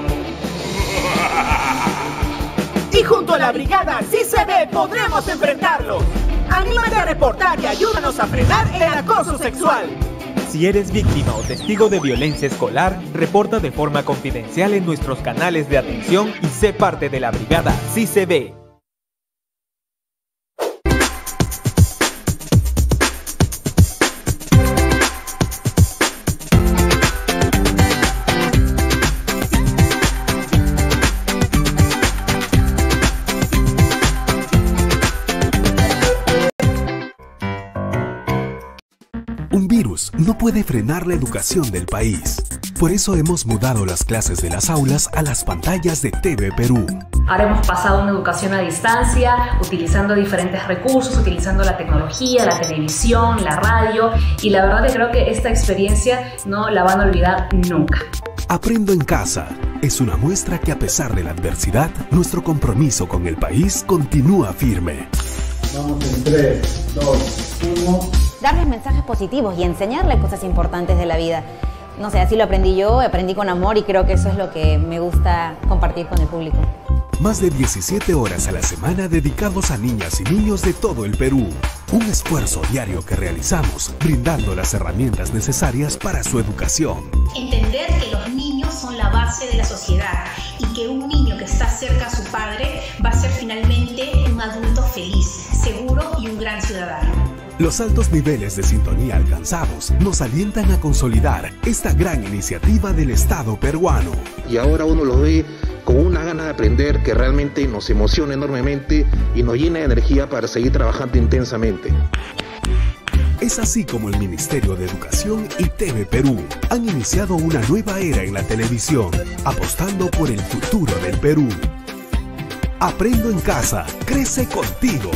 Y junto a la brigada Sí Se Ve podremos enfrentarlo. Anímate a reportar y ayúdanos a frenar el acoso sexual. Si eres víctima o testigo de violencia escolar, reporta de forma confidencial en nuestros canales de atención y sé parte de la brigada Sí Se Ve. Un virus no puede frenar la educación del país. Por eso hemos mudado las clases de las aulas a las pantallas de TV Perú. Ahora hemos pasado a una educación a distancia, utilizando diferentes recursos, utilizando la tecnología, la televisión, la radio, y la verdad que creo que esta experiencia no la van a olvidar nunca. Aprendo en Casa es una muestra que a pesar de la adversidad, nuestro compromiso con el país continúa firme. Vamos en 3, 2, 1... Darles mensajes positivos y enseñarles cosas importantes de la vida. No sé, así lo aprendí yo, aprendí con amor y creo que eso es lo que me gusta compartir con el público. Más de 17 horas a la semana dedicados a niñas y niños de todo el Perú. Un esfuerzo diario que realizamos, brindando las herramientas necesarias para su educación. Entender que los niños son la base de la sociedad y que un niño que está cerca a su padre va a ser finalmente un adulto feliz, seguro y un gran ciudadano. Los altos niveles de sintonía alcanzados nos alientan a consolidar esta gran iniciativa del Estado peruano. Y ahora uno lo ve con una gana de aprender que realmente nos emociona enormemente y nos llena de energía para seguir trabajando intensamente. Es así como el Ministerio de Educación y TV Perú han iniciado una nueva era en la televisión, apostando por el futuro del Perú. Aprendo en Casa, crece contigo.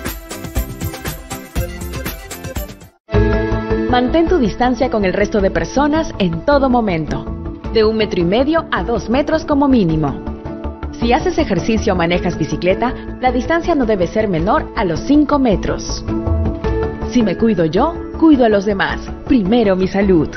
Mantén tu distancia con el resto de personas en todo momento, de 1,5 metros a 2 metros como mínimo. Si haces ejercicio o manejas bicicleta, la distancia no debe ser menor a los 5 metros. Si me cuido yo, cuido a los demás. Primero mi salud.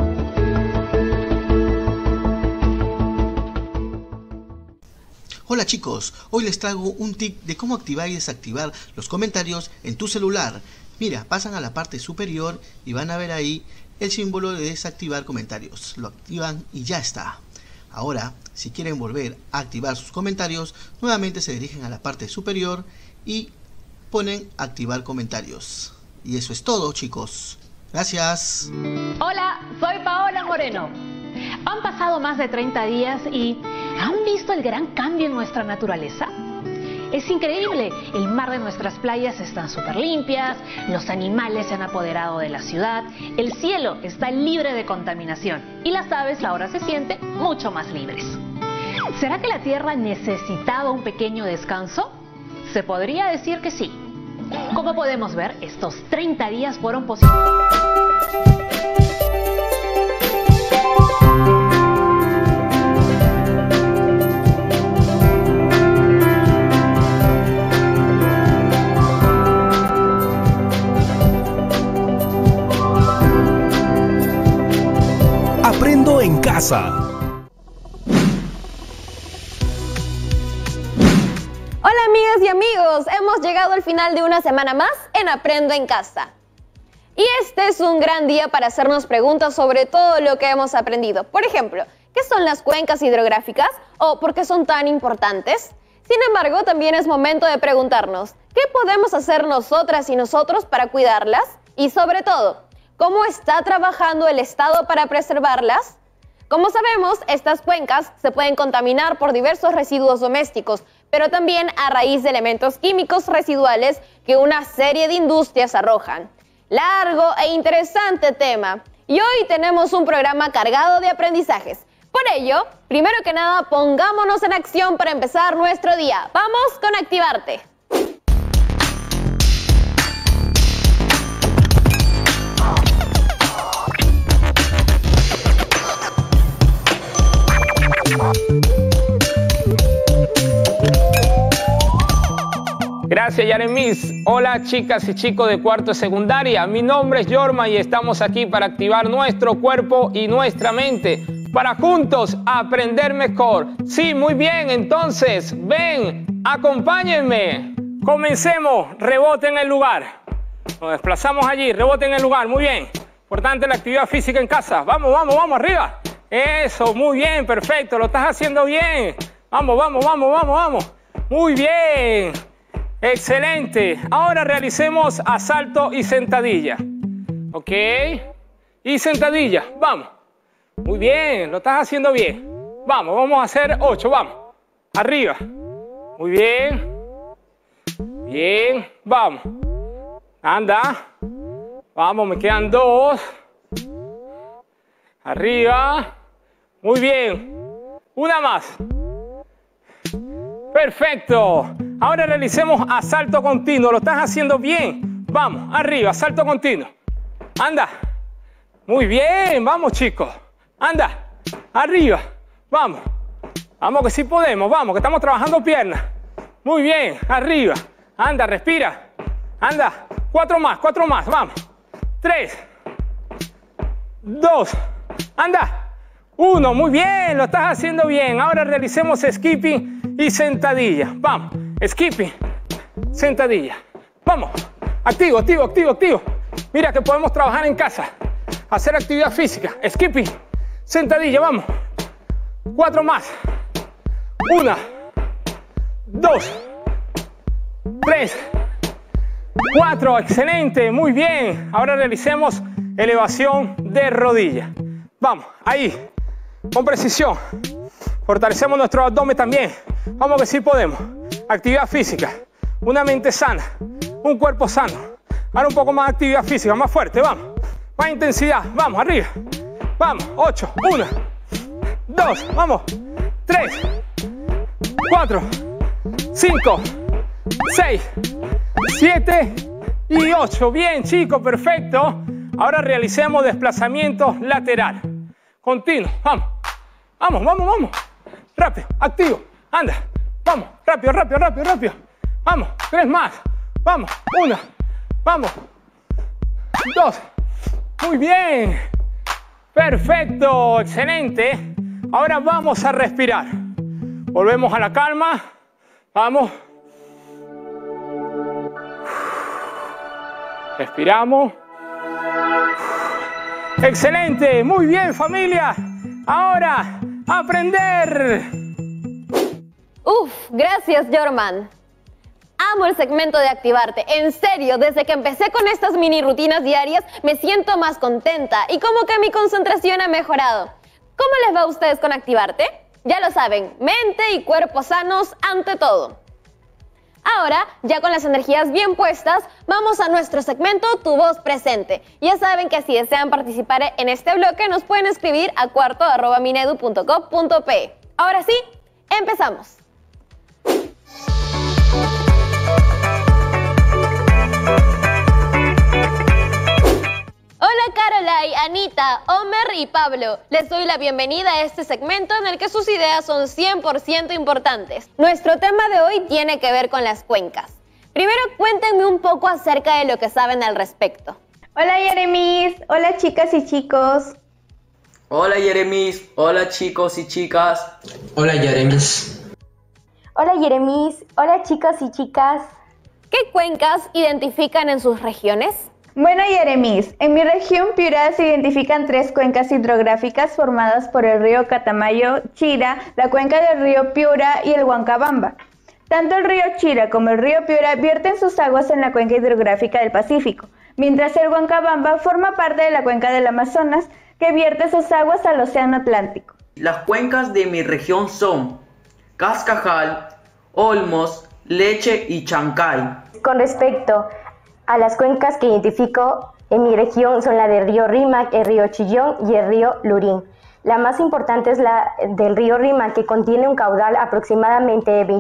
Hola chicos, hoy les traigo un tip de cómo activar y desactivar los comentarios en tu celular. Mira, pasan a la parte superior y van a ver ahí el símbolo de desactivar comentarios. Lo activan y ya está. Ahora, si quieren volver a activar sus comentarios, nuevamente se dirigen a la parte superior y ponen activar comentarios. Y eso es todo, chicos. Gracias. Hola, soy Paola Moreno. Han pasado más de 30 días y ¿han visto el gran cambio en nuestra naturaleza? Es increíble, el mar de nuestras playas están súper limpias, los animales se han apoderado de la ciudad, el cielo está libre de contaminación y las aves ahora se sienten mucho más libres. ¿Será que la Tierra necesitaba un pequeño descanso? Se podría decir que sí. Como podemos ver, estos 30 días fueron posibles. Aprendo en Casa. Hola amigas y amigos, hemos llegado al final de una semana más en Aprendo en Casa. Y este es un gran día para hacernos preguntas sobre todo lo que hemos aprendido. Por ejemplo, ¿qué son las cuencas hidrográficas? ¿O por qué son tan importantes? Sin embargo, también es momento de preguntarnos, ¿qué podemos hacer nosotras y nosotros para cuidarlas? Y sobre todo, ¿cómo está trabajando el Estado para preservarlas? Como sabemos, estas cuencas se pueden contaminar por diversos residuos domésticos, pero también a raíz de elementos químicos residuales que una serie de industrias arrojan. Largo e interesante tema. Y hoy tenemos un programa cargado de aprendizajes. Por ello, primero que nada, pongámonos en acción para empezar nuestro día. ¡Vamos con Activarte! Gracias, Yaremis. Hola, chicas y chicos de cuarto de secundaria. Mi nombre es Yorma y estamos aquí para activar nuestro cuerpo y nuestra mente para juntos aprender mejor. Sí, muy bien. Entonces, ven, acompáñenme. Comencemos. Rebote en el lugar. Nos desplazamos allí. Rebote en el lugar. Muy bien. Importante la actividad física en casa. Vamos, vamos, vamos, arriba. Eso, muy bien, perfecto. Lo estás haciendo bien. Vamos, vamos, vamos, vamos, vamos. Muy bien. Excelente. Ahora realicemos asalto y sentadilla. ¿Ok? Y sentadilla. Vamos. Muy bien. Lo estás haciendo bien. Vamos, vamos a hacer 8. Vamos. Arriba. Muy bien. Bien. Vamos. Anda. Vamos, me quedan 2. Arriba. Muy bien. Una más. Perfecto. Ahora realicemos asalto continuo. Lo estás haciendo bien. Vamos, arriba, salto continuo. Anda. Muy bien, vamos chicos. Anda, arriba. Vamos. Vamos que sí podemos, vamos, que estamos trabajando piernas. Muy bien, arriba. Anda, respira. Anda, 4 más, vamos. 3. 2. Anda. 1, muy bien, lo estás haciendo bien. Ahora realicemos skipping y sentadilla. Vamos, skipping, sentadilla. Vamos, activo, activo, activo, activo. Mira que podemos trabajar en casa. Hacer actividad física. Skipping, sentadilla, vamos. 4 más. 1, 2, 3, 4. Excelente, muy bien. Ahora realicemos elevación de rodilla. Vamos, ahí. Con precisión. Fortalecemos nuestro abdomen también. Vamos que sí podemos. Actividad física. Una mente sana. Un cuerpo sano. Ahora un poco más de actividad física. Más fuerte, vamos. Más intensidad. Vamos, arriba. Vamos. 8. 1. 2. Vamos. 3. 4. 5. 6. 7. Y 8. Bien, chicos. Perfecto. Ahora realicemos desplazamiento lateral. Continuo. Vamos. Vamos, vamos, vamos. Rápido, activo. Anda. Vamos. Rápido, rápido, rápido, rápido. Vamos. 3 más. Vamos. 1. Vamos. 2. Muy bien. Perfecto. Excelente. Ahora vamos a respirar. Volvemos a la calma. Vamos. Respiramos. Excelente, muy bien familia. Ahora, aprender. Gracias Jorman. Amo el segmento de Activarte. En serio, desde que empecé con estas mini rutinas diarias, me siento más contenta y como que mi concentración ha mejorado. ¿Cómo les va a ustedes con Activarte? Ya lo saben, mente y cuerpo sanos ante todo. Ahora, ya con las energías bien puestas, vamos a nuestro segmento Tu Voz Presente. Ya saben que si desean participar en este bloque, nos pueden escribir a cuarto@minedu.gov.pe. Ahora sí, empezamos. Hola Caroline, Anita, Omer y Pablo. Les doy la bienvenida a este segmento en el que sus ideas son 100% importantes. Nuestro tema de hoy tiene que ver con las cuencas. Primero cuéntenme un poco acerca de lo que saben al respecto. Hola Yeremis, hola chicas y chicos. Hola Yeremis, hola chicos y chicas. Hola Yeremis. Hola Yeremis, hola chicos y chicas. ¿Qué cuencas identifican en sus regiones? Bueno, Yeremis, en mi región Piura se identifican 3 cuencas hidrográficas formadas por el río Catamayo, Chira, la cuenca del río Piura y el Huancabamba. Tanto el río Chira como el río Piura vierten sus aguas en la cuenca hidrográfica del Pacífico, mientras el Huancabamba forma parte de la cuenca del Amazonas, que vierte sus aguas al Océano Atlántico. Las cuencas de mi región son Cascajal, Olmos, Leche y Chancay. Con respecto a las cuencas que identifico en mi región son la del río Rímac, el río Chillón y el río Lurín. La más importante es la del río Rímac, que contiene un caudal aproximadamente de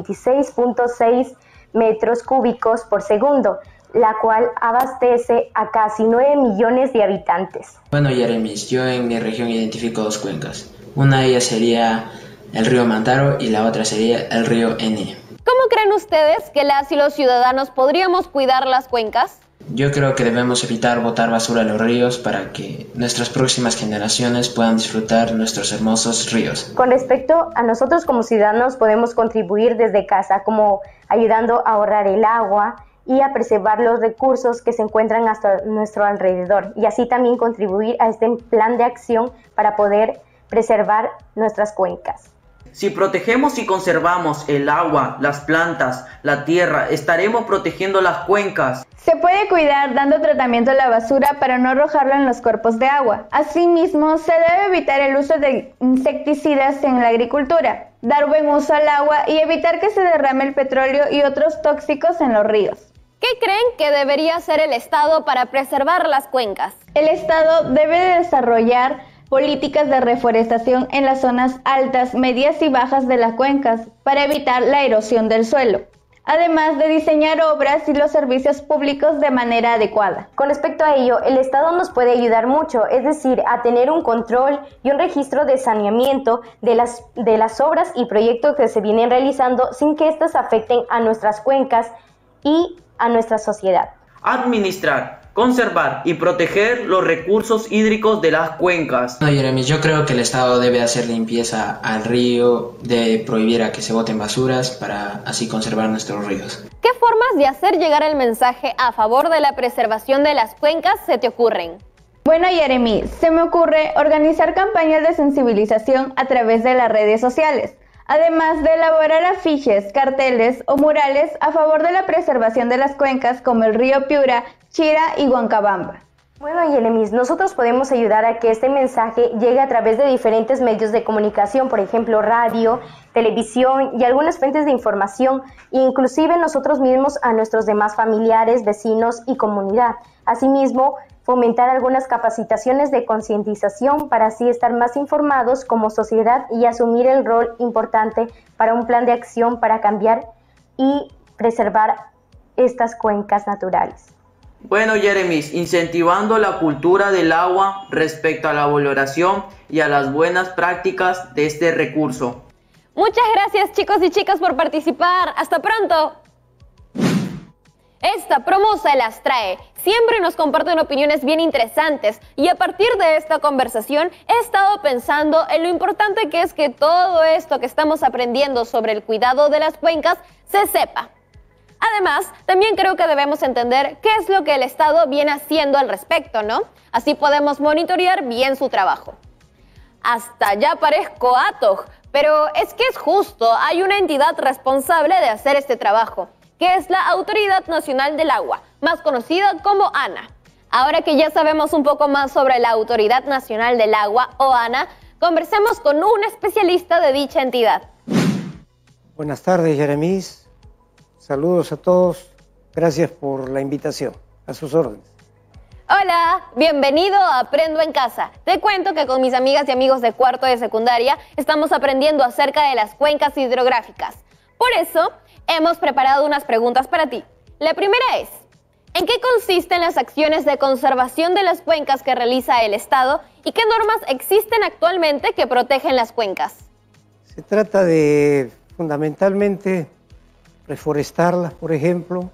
26.6 metros cúbicos por segundo, la cual abastece a casi 9 millones de habitantes. Bueno, Yeremis, yo en mi región identifico dos cuencas. Una de ellas sería el río Mantaro y la otra sería el río Ene. ¿Cómo creen ustedes que las y los ciudadanos podríamos cuidar las cuencas? Yo creo que debemos evitar botar basura a los ríos para que nuestras próximas generaciones puedan disfrutar nuestros hermosos ríos. Con respecto a nosotros como ciudadanos podemos contribuir desde casa, como ayudando a ahorrar el agua y a preservar los recursos que se encuentran hasta nuestro alrededor, y así también contribuir a este plan de acción para poder preservar nuestras cuencas. Si protegemos y conservamos el agua, las plantas, la tierra, estaremos protegiendo las cuencas. Se puede cuidar dando tratamiento a la basura para no arrojarlo en los cuerpos de agua. Asimismo, se debe evitar el uso de insecticidas en la agricultura, dar buen uso al agua y evitar que se derrame el petróleo y otros tóxicos en los ríos. ¿Qué creen que debería hacer el Estado para preservar las cuencas? El Estado debe de desarrollar políticas de reforestación en las zonas altas, medias y bajas de las cuencas para evitar la erosión del suelo, además de diseñar obras y los servicios públicos de manera adecuada. Con respecto a ello, el Estado nos puede ayudar mucho, es decir, a tener un control y un registro de saneamiento de las obras y proyectos que se vienen realizando sin que éstas afecten a nuestras cuencas y a nuestra sociedad. Administrar, conservar y proteger los recursos hídricos de las cuencas. No, Jeremy, yo creo que el Estado debe hacer limpieza al río, debe prohibir a que se boten basuras para así conservar nuestros ríos. ¿Qué formas de hacer llegar el mensaje a favor de la preservación de las cuencas se te ocurren? Bueno, Jeremy, se me ocurre organizar campañas de sensibilización a través de las redes sociales, además de elaborar afiches, carteles o murales a favor de la preservación de las cuencas como el río Piura, Chira y Huancabamba. Bueno, Yelemis, nosotros podemos ayudar a que este mensaje llegue a través de diferentes medios de comunicación, por ejemplo, radio, televisión y algunas fuentes de información, e inclusive nosotros mismos a nuestros demás familiares, vecinos y comunidad. Asimismo, fomentar algunas capacitaciones de concientización para así estar más informados como sociedad y asumir el rol importante para un plan de acción para cambiar y preservar estas cuencas naturales. Bueno, Yeremis, incentivando la cultura del agua respecto a la valoración y a las buenas prácticas de este recurso. Muchas gracias, chicos y chicas, por participar. ¡Hasta pronto! Esta promo se las trae. Siempre nos comparten opiniones bien interesantes y a partir de esta conversación he estado pensando en lo importante que es que todo esto que estamos aprendiendo sobre el cuidado de las cuencas se sepa. Además, también creo que debemos entender qué es lo que el Estado viene haciendo al respecto, ¿no? Así podemos monitorear bien su trabajo. Hasta ya parezco Atoj, pero es que es justo, hay una entidad responsable de hacer este trabajo, que es la Autoridad Nacional del Agua, más conocida como ANA. Ahora que ya sabemos un poco más sobre la Autoridad Nacional del Agua, o ANA, conversemos con un especialista de dicha entidad. Buenas tardes, Yeremis. Saludos a todos. Gracias por la invitación. A sus órdenes. Hola, bienvenido a Aprendo en Casa. Te cuento que con mis amigas y amigos de cuarto de secundaria estamos aprendiendo acerca de las cuencas hidrográficas. Por eso, hemos preparado unas preguntas para ti. La primera es, ¿en qué consisten las acciones de conservación de las cuencas que realiza el Estado y qué normas existen actualmente que protegen las cuencas? Se trata de, fundamentalmente, reforestarlas, por ejemplo,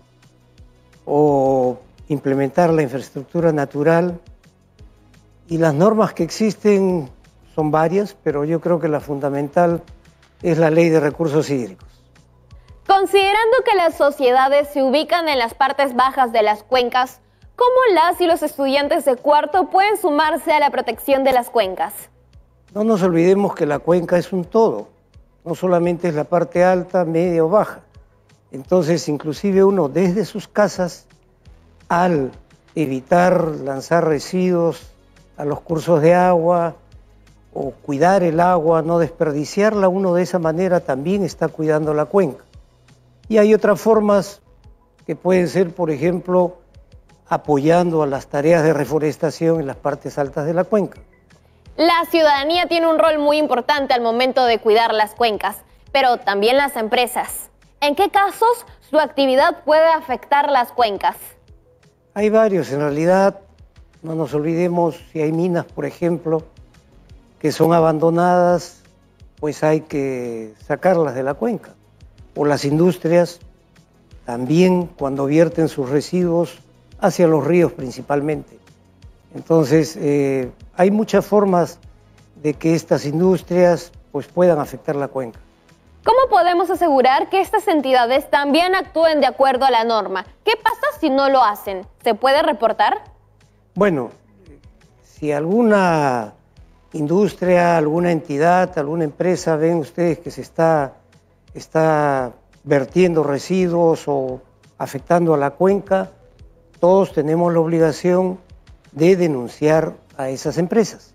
o implementar la infraestructura natural. Y las normas que existen son varias, pero yo creo que la fundamental es la Ley de Recursos Hídricos. Considerando que las sociedades se ubican en las partes bajas de las cuencas, ¿cómo las y los estudiantes de cuarto pueden sumarse a la protección de las cuencas? No nos olvidemos que la cuenca es un todo, no solamente es la parte alta, media o baja. Entonces, inclusive uno desde sus casas, al evitar lanzar residuos a los cursos de agua o cuidar el agua, no desperdiciarla, uno de esa manera también está cuidando la cuenca. Y hay otras formas que pueden ser, por ejemplo, apoyando a las tareas de reforestación en las partes altas de la cuenca. La ciudadanía tiene un rol muy importante al momento de cuidar las cuencas, pero también las empresas. ¿En qué casos su actividad puede afectar las cuencas? Hay varios, en realidad, no nos olvidemos, si hay minas, por ejemplo, que son abandonadas, pues hay que sacarlas de la cuenca. O las industrias, también cuando vierten sus residuos hacia los ríos principalmente. Entonces, hay muchas formas de que estas industrias pues, puedan afectar la cuenca. ¿Cómo podemos asegurar que estas entidades también actúen de acuerdo a la norma? ¿Qué pasa si no lo hacen? ¿Se puede reportar? Bueno, si alguna industria, alguna entidad, alguna empresa, ven ustedes que se está vertiendo residuos o afectando a la cuenca, todos tenemos la obligación de denunciar a esas empresas.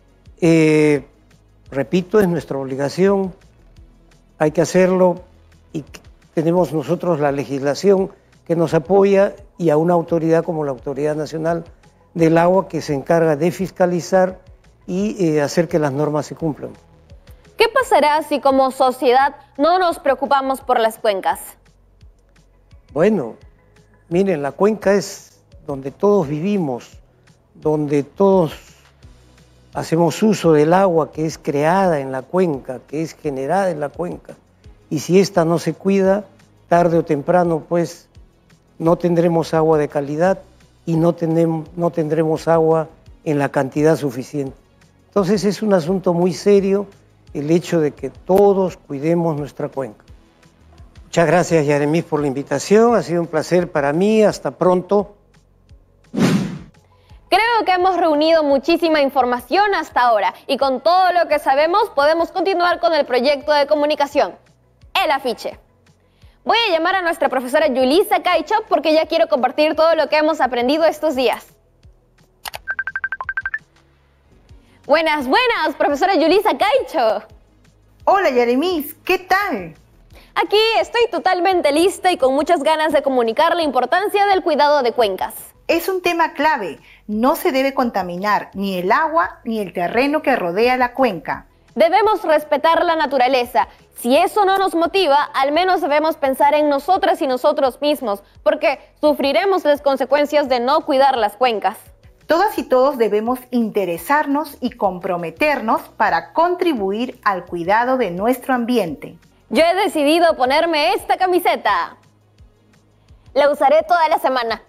Repito, es nuestra obligación, hay que hacerlo y tenemos nosotros la legislación que nos apoya y a una autoridad como la Autoridad Nacional del Agua que se encarga de fiscalizar y hacer que las normas se cumplan. ¿Qué pasará si como sociedad no nos preocupamos por las cuencas? Bueno, miren, la cuenca es donde todos vivimos, donde todos hacemos uso del agua que es creada en la cuenca, que es generada en la cuenca. Y si esta no se cuida, tarde o temprano, pues no tendremos agua de calidad y no tendremos agua en la cantidad suficiente. Entonces es un asunto muy serio el hecho de que todos cuidemos nuestra cuenca. Muchas gracias, Yaremis, por la invitación. Ha sido un placer para mí. Hasta pronto. Creo que hemos reunido muchísima información hasta ahora y con todo lo que sabemos podemos continuar con el proyecto de comunicación, el afiche. Voy a llamar a nuestra profesora Yulisa Caicho porque ya quiero compartir todo lo que hemos aprendido estos días. Buenas, profesora Yulisa Caicho. Hola, Yaremis, ¿qué tal? Aquí estoy totalmente lista y con muchas ganas de comunicar la importancia del cuidado de cuencas. Es un tema clave. No se debe contaminar ni el agua ni el terreno que rodea la cuenca. Debemos respetar la naturaleza. Si eso no nos motiva, al menos debemos pensar en nosotras y nosotros mismos, porque sufriremos las consecuencias de no cuidar las cuencas. Todas y todos debemos interesarnos y comprometernos para contribuir al cuidado de nuestro ambiente. Yo he decidido ponerme esta camiseta. La usaré toda la semana.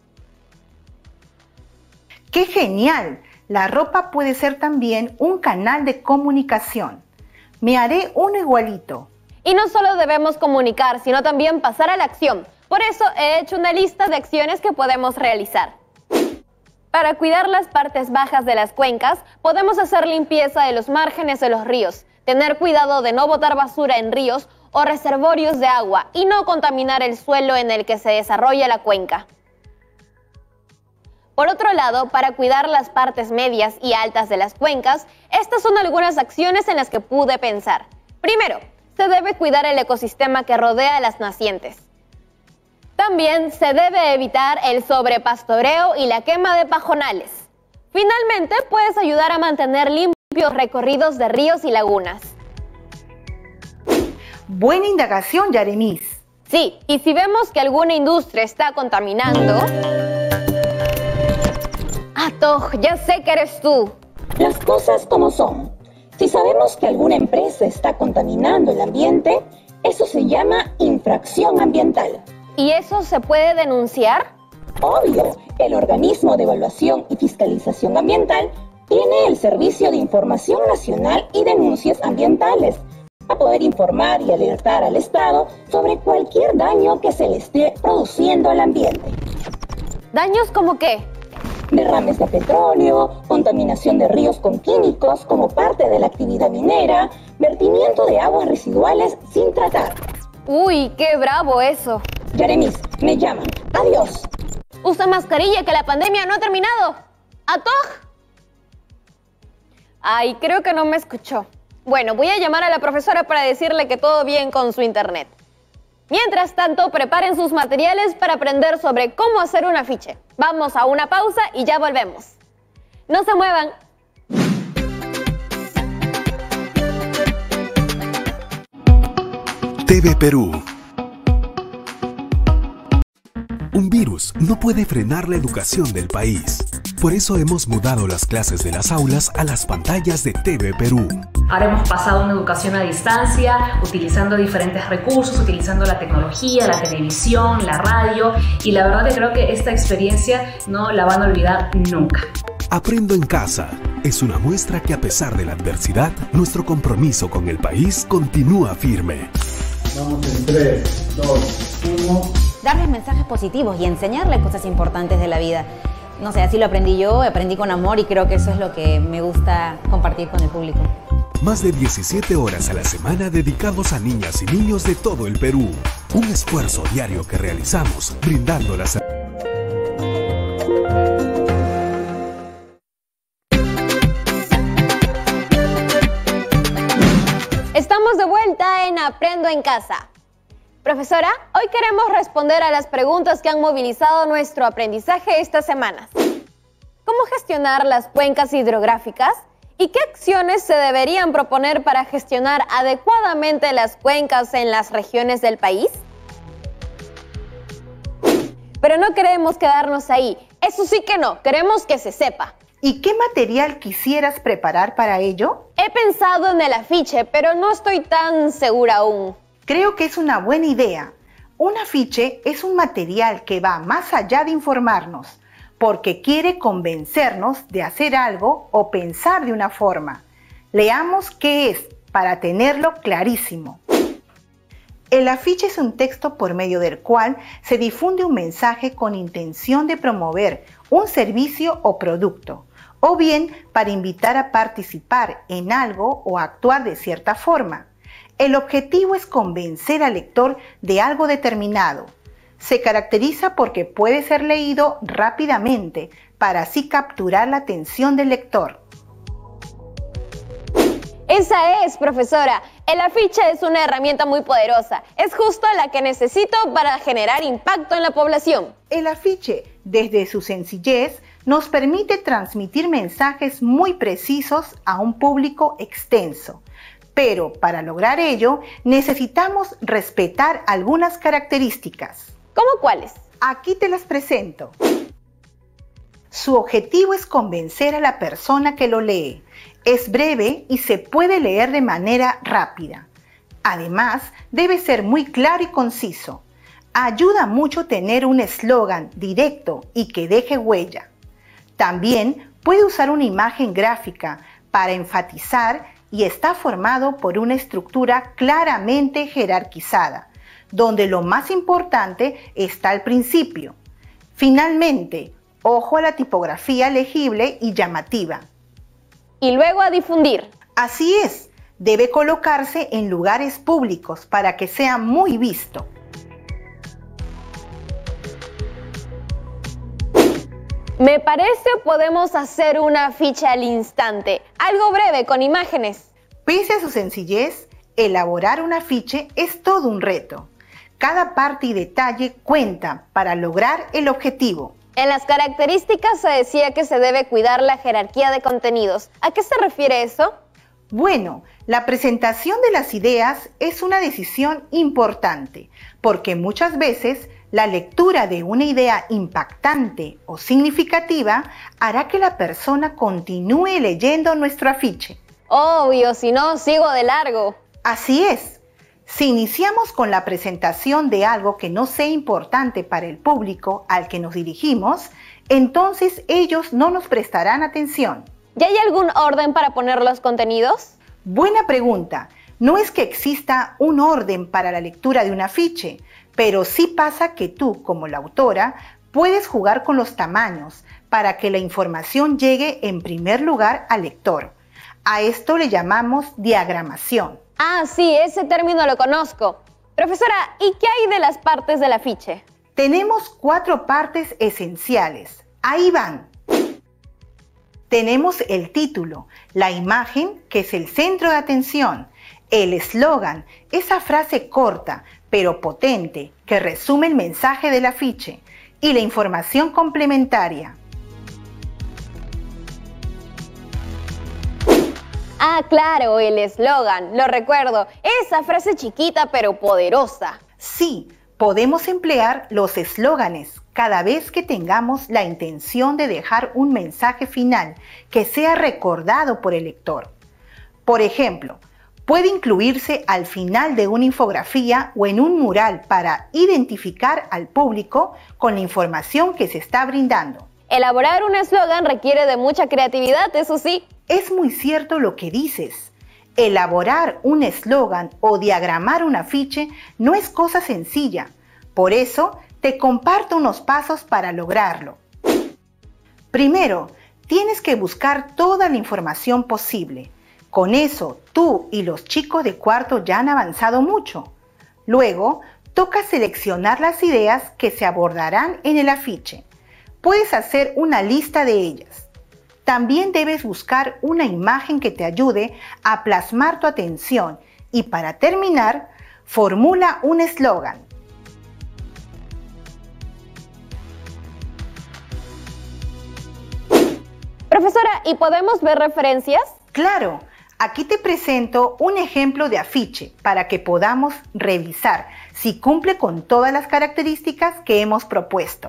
¡Qué genial! La ropa puede ser también un canal de comunicación. Me haré uno igualito. Y no solo debemos comunicar, sino también pasar a la acción. Por eso he hecho una lista de acciones que podemos realizar. Para cuidar las partes bajas de las cuencas, podemos hacer limpieza de los márgenes de los ríos, tener cuidado de no botar basura en ríos o reservorios de agua y no contaminar el suelo en el que se desarrolla la cuenca. Por otro lado, para cuidar las partes medias y altas de las cuencas, estas son algunas acciones en las que pude pensar. Primero, se debe cuidar el ecosistema que rodea a las nacientes. También se debe evitar el sobrepastoreo y la quema de pajonales. Finalmente, puedes ayudar a mantener limpios recorridos de ríos y lagunas. Buena indagación, Yaremis. Sí, y si vemos que alguna industria está contaminando... Ato, ya sé que eres tú. Las cosas como son. Si sabemos que alguna empresa está contaminando el ambiente, eso se llama infracción ambiental. ¿Y eso se puede denunciar? Obvio, el organismo de evaluación y fiscalización ambiental tiene el Servicio de Información Nacional y Denuncias Ambientales para poder informar y alertar al Estado sobre cualquier daño que se le esté produciendo al ambiente. ¿Daños como qué? Derrames de petróleo, contaminación de ríos con químicos como parte de la actividad minera, vertimiento de aguas residuales sin tratar. Uy, qué bravo eso. Yeremis, me llaman. Adiós. Usa mascarilla, que la pandemia no ha terminado. ¡Atoj! Ay, creo que no me escuchó. Bueno, voy a llamar a la profesora para decirle que todo bien con su internet. Mientras tanto, preparen sus materiales para aprender sobre cómo hacer un afiche. Vamos a una pausa y ya volvemos. No se muevan. TV Perú. Un virus no puede frenar la educación del país. Por eso hemos mudado las clases de las aulas a las pantallas de TV Perú. Ahora hemos pasado a una educación a distancia, utilizando diferentes recursos, utilizando la tecnología, la televisión, la radio, y la verdad que creo que esta experiencia no la van a olvidar nunca. Aprendo en casa es una muestra que, a pesar de la adversidad, nuestro compromiso con el país continúa firme. Vamos en 3, 2, 1. Darles mensajes positivos y enseñarles cosas importantes de la vida. No sé, así lo aprendí yo, aprendí con amor y creo que eso es lo que me gusta compartir con el público. Más de 17 horas a la semana dedicados a niñas y niños de todo el Perú. Un esfuerzo diario que realizamos brindándolas. Estamos de vuelta en Aprendo en Casa. Profesora, hoy queremos responder a las preguntas que han movilizado nuestro aprendizaje estas semanas. ¿Cómo gestionar las cuencas hidrográficas? ¿Y qué acciones se deberían proponer para gestionar adecuadamente las cuencas en las regiones del país? Pero no queremos quedarnos ahí. Eso sí que no, queremos que se sepa. ¿Y qué material quisieras preparar para ello? He pensado en el afiche, pero no estoy tan segura aún. Creo que es una buena idea. Un afiche es un material que va más allá de informarnos, porque quiere convencernos de hacer algo o pensar de una forma. Leamos qué es para tenerlo clarísimo. El afiche es un texto por medio del cual se difunde un mensaje con intención de promover un servicio o producto, o bien para invitar a participar en algo o actuar de cierta forma. El objetivo es convencer al lector de algo determinado. Se caracteriza porque puede ser leído rápidamente para así capturar la atención del lector. Esa es, profesora. El afiche es una herramienta muy poderosa. Es justo la que necesito para generar impacto en la población. El afiche, desde su sencillez, nos permite transmitir mensajes muy precisos a un público extenso. Pero para lograr ello, necesitamos respetar algunas características. ¿Cómo cuáles? Aquí te las presento. Su objetivo es convencer a la persona que lo lee. Es breve y se puede leer de manera rápida. Además, debe ser muy claro y conciso. Ayuda mucho tener un eslogan directo y que deje huella. También puede usar una imagen gráfica para enfatizar y está formado por una estructura claramente jerarquizada, donde lo más importante está al principio. Finalmente, ojo a la tipografía legible y llamativa. Y luego a difundir. Así es, debe colocarse en lugares públicos para que sea muy visto. Me parece podemos hacer una ficha al instante, algo breve con imágenes. Pese a su sencillez, elaborar un afiche es todo un reto. Cada parte y detalle cuenta para lograr el objetivo. En las características se decía que se debe cuidar la jerarquía de contenidos. ¿A qué se refiere eso? Bueno, la presentación de las ideas es una decisión importante, porque muchas veces la lectura de una idea impactante o significativa hará que la persona continúe leyendo nuestro afiche. Obvio, si no, sigo de largo. Así es. Si iniciamos con la presentación de algo que no sea importante para el público al que nos dirigimos, entonces ellos no nos prestarán atención. ¿Y hay algún orden para poner los contenidos? Buena pregunta. No es que exista un orden para la lectura de un afiche, pero sí pasa que tú, como la autora, puedes jugar con los tamaños para que la información llegue en primer lugar al lector. A esto le llamamos diagramación. Ah, sí, ese término lo conozco. Profesora, ¿y qué hay de las partes del afiche? Tenemos 4 partes esenciales. Ahí van. Tenemos el título, la imagen, que es el centro de atención, el eslogan, esa frase corta pero potente que resume el mensaje del afiche, y la información complementaria. Ah, claro, el eslogan, lo recuerdo, esa frase chiquita pero poderosa. Sí, podemos emplear los eslóganes cada vez que tengamos la intención de dejar un mensaje final que sea recordado por el lector. Por ejemplo, puede incluirse al final de una infografía o en un mural para identificar al público con la información que se está brindando. Elaborar un eslogan requiere de mucha creatividad, eso sí. Es muy cierto lo que dices. Elaborar un eslogan o diagramar un afiche no es cosa sencilla. Por eso, te comparto unos pasos para lograrlo. Primero, tienes que buscar toda la información posible. Con eso, tú y los chicos de cuarto ya han avanzado mucho. Luego, toca seleccionar las ideas que se abordarán en el afiche. Puedes hacer una lista de ellas. También debes buscar una imagen que te ayude a plasmar tu atención y para terminar, formula un eslogan. Profesora, ¿y podemos ver referencias? Claro, aquí te presento un ejemplo de afiche para que podamos revisar si cumple con todas las características que hemos propuesto.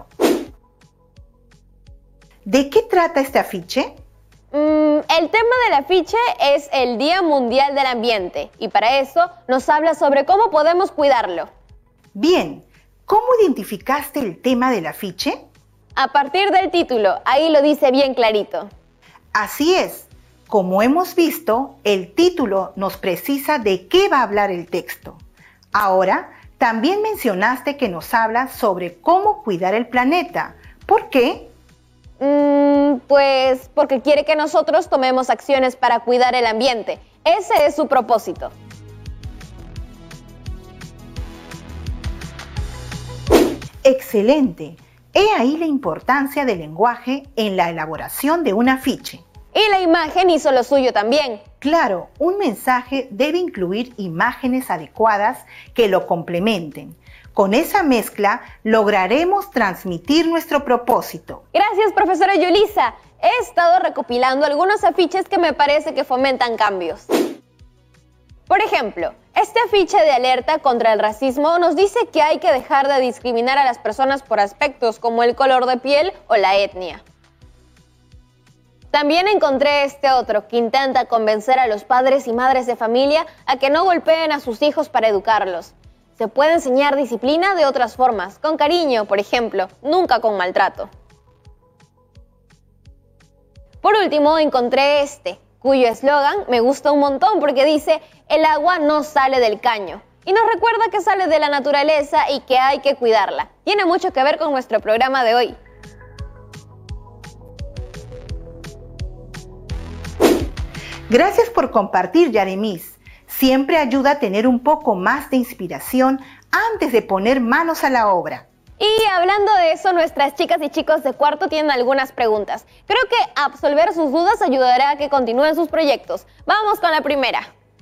¿De qué trata este afiche? El tema del afiche es el Día Mundial del Ambiente y para eso nos habla sobre cómo podemos cuidarlo. Bien, ¿cómo identificaste el tema del afiche? A partir del título, ahí lo dice bien clarito. Así es, como hemos visto, el título nos precisa de qué va a hablar el texto. Ahora, también mencionaste que nos habla sobre cómo cuidar el planeta. ¿Por qué? Pues porque quiere que nosotros tomemos acciones para cuidar el ambiente. Ese es su propósito. Excelente. He ahí la importancia del lenguaje en la elaboración de un afiche. Y la imagen hizo lo suyo también. Claro, un mensaje debe incluir imágenes adecuadas que lo complementen. Con esa mezcla lograremos transmitir nuestro propósito. Gracias, profesora Yulisa. He estado recopilando algunos afiches que me parece que fomentan cambios. Por ejemplo, este afiche de alerta contra el racismo nos dice que hay que dejar de discriminar a las personas por aspectos como el color de piel o la etnia. También encontré este otro que intenta convencer a los padres y madres de familia a que no golpeen a sus hijos para educarlos. Se puede enseñar disciplina de otras formas, con cariño, por ejemplo, nunca con maltrato. Por último, encontré este, cuyo eslogan me gusta un montón porque dice: el agua no sale del caño. Y nos recuerda que sale de la naturaleza y que hay que cuidarla. Tiene mucho que ver con nuestro programa de hoy. Gracias por compartir, Yaremis. Siempre ayuda a tener un poco más de inspiración antes de poner manos a la obra. Y hablando de eso, nuestras chicas y chicos de cuarto tienen algunas preguntas. Creo que absolver sus dudas ayudará a que continúen sus proyectos. Vamos con la primera.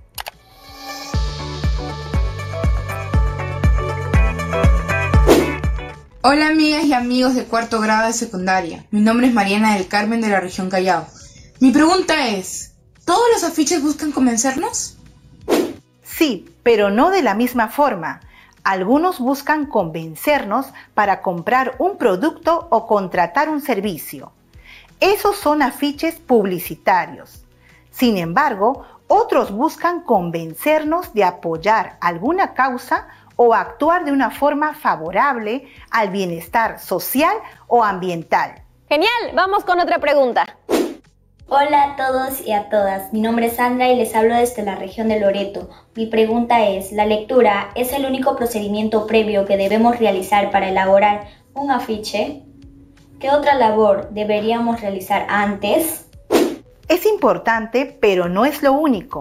Hola amigas y amigos de cuarto grado de secundaria. Mi nombre es Mariana del Carmen de la región Callao. Mi pregunta es, ¿todos los afiches buscan convencernos? Sí, pero no de la misma forma. Algunos buscan convencernos para comprar un producto o contratar un servicio. Esos son afiches publicitarios. Sin embargo, otros buscan convencernos de apoyar alguna causa o actuar de una forma favorable al bienestar social o ambiental. Genial, vamos con otra pregunta. Hola a todos y a todas, mi nombre es Sandra y les hablo desde la región de Loreto. Mi pregunta es, ¿la lectura es el único procedimiento previo que debemos realizar para elaborar un afiche? ¿Qué otra labor deberíamos realizar antes? Es importante, pero no es lo único.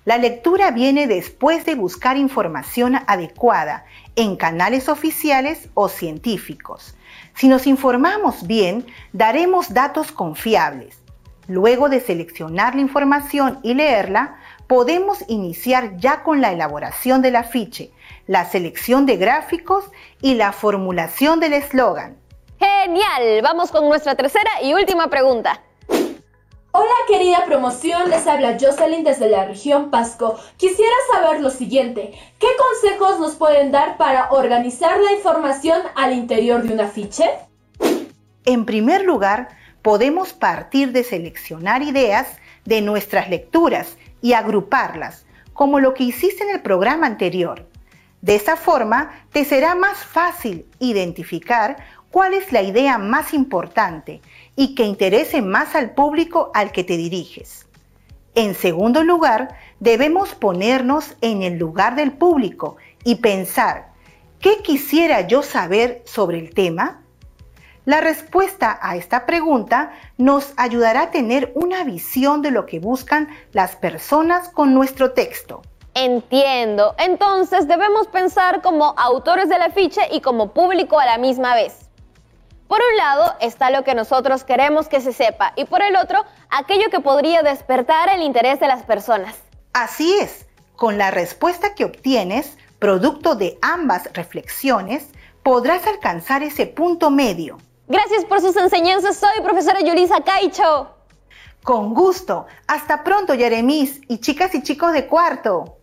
La lectura viene después de buscar información adecuada en canales oficiales o científicos. Si nos informamos bien, daremos datos confiables. Luego de seleccionar la información y leerla, podemos iniciar ya con la elaboración del afiche, la selección de gráficos y la formulación del eslogan. ¡Genial! Vamos con nuestra tercera y última pregunta. Hola querida promoción, les habla Jocelyn desde la región Pasco. Quisiera saber lo siguiente, ¿qué consejos nos pueden dar para organizar la información al interior de un afiche? En primer lugar, podemos partir de seleccionar ideas de nuestras lecturas y agruparlas, como lo que hiciste en el programa anterior. De esa forma, te será más fácil identificar cuál es la idea más importante y que interese más al público al que te diriges. En segundo lugar, debemos ponernos en el lugar del público y pensar, ¿qué quisiera yo saber sobre el tema? La respuesta a esta pregunta nos ayudará a tener una visión de lo que buscan las personas con nuestro texto. Entiendo. Entonces debemos pensar como autores del afiche y como público a la misma vez. Por un lado está lo que nosotros queremos que se sepa y por el otro, aquello que podría despertar el interés de las personas. Así es. Con la respuesta que obtienes, producto de ambas reflexiones, podrás alcanzar ese punto medio. Gracias por sus enseñanzas, soy profesora Yulisa Caicho. Con gusto. Hasta pronto, Yeremis y chicas y chicos de cuarto.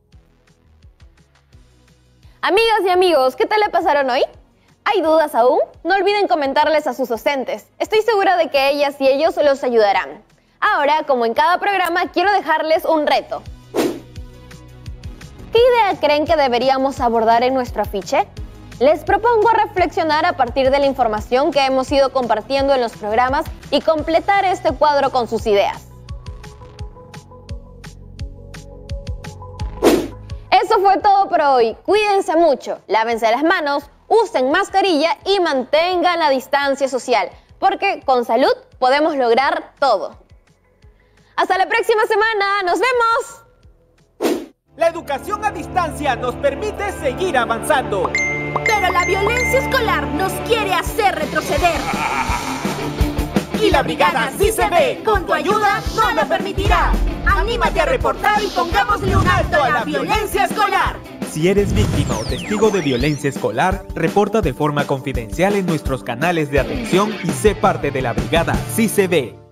Amigas y amigos, ¿qué tal le pasaron hoy? ¿Hay dudas aún? No olviden comentarles a sus docentes. Estoy segura de que ellas y ellos los ayudarán. Ahora, como en cada programa, quiero dejarles un reto. ¿Qué idea creen que deberíamos abordar en nuestro afiche? Les propongo reflexionar a partir de la información que hemos ido compartiendo en los programas y completar este cuadro con sus ideas. Eso fue todo por hoy. Cuídense mucho, lávense las manos, usen mascarilla y mantengan la distancia social, porque con salud podemos lograr todo. Hasta la próxima semana, ¡nos vemos! La educación a distancia nos permite seguir avanzando. Pero la violencia escolar nos quiere hacer retroceder. Y la brigada sí se ve, con tu ayuda no lo permitirá. Anímate a reportar y pongámosle un alto a la violencia escolar. Si eres víctima o testigo de violencia escolar, reporta de forma confidencial en nuestros canales de atención y sé parte de la brigada sí se ve.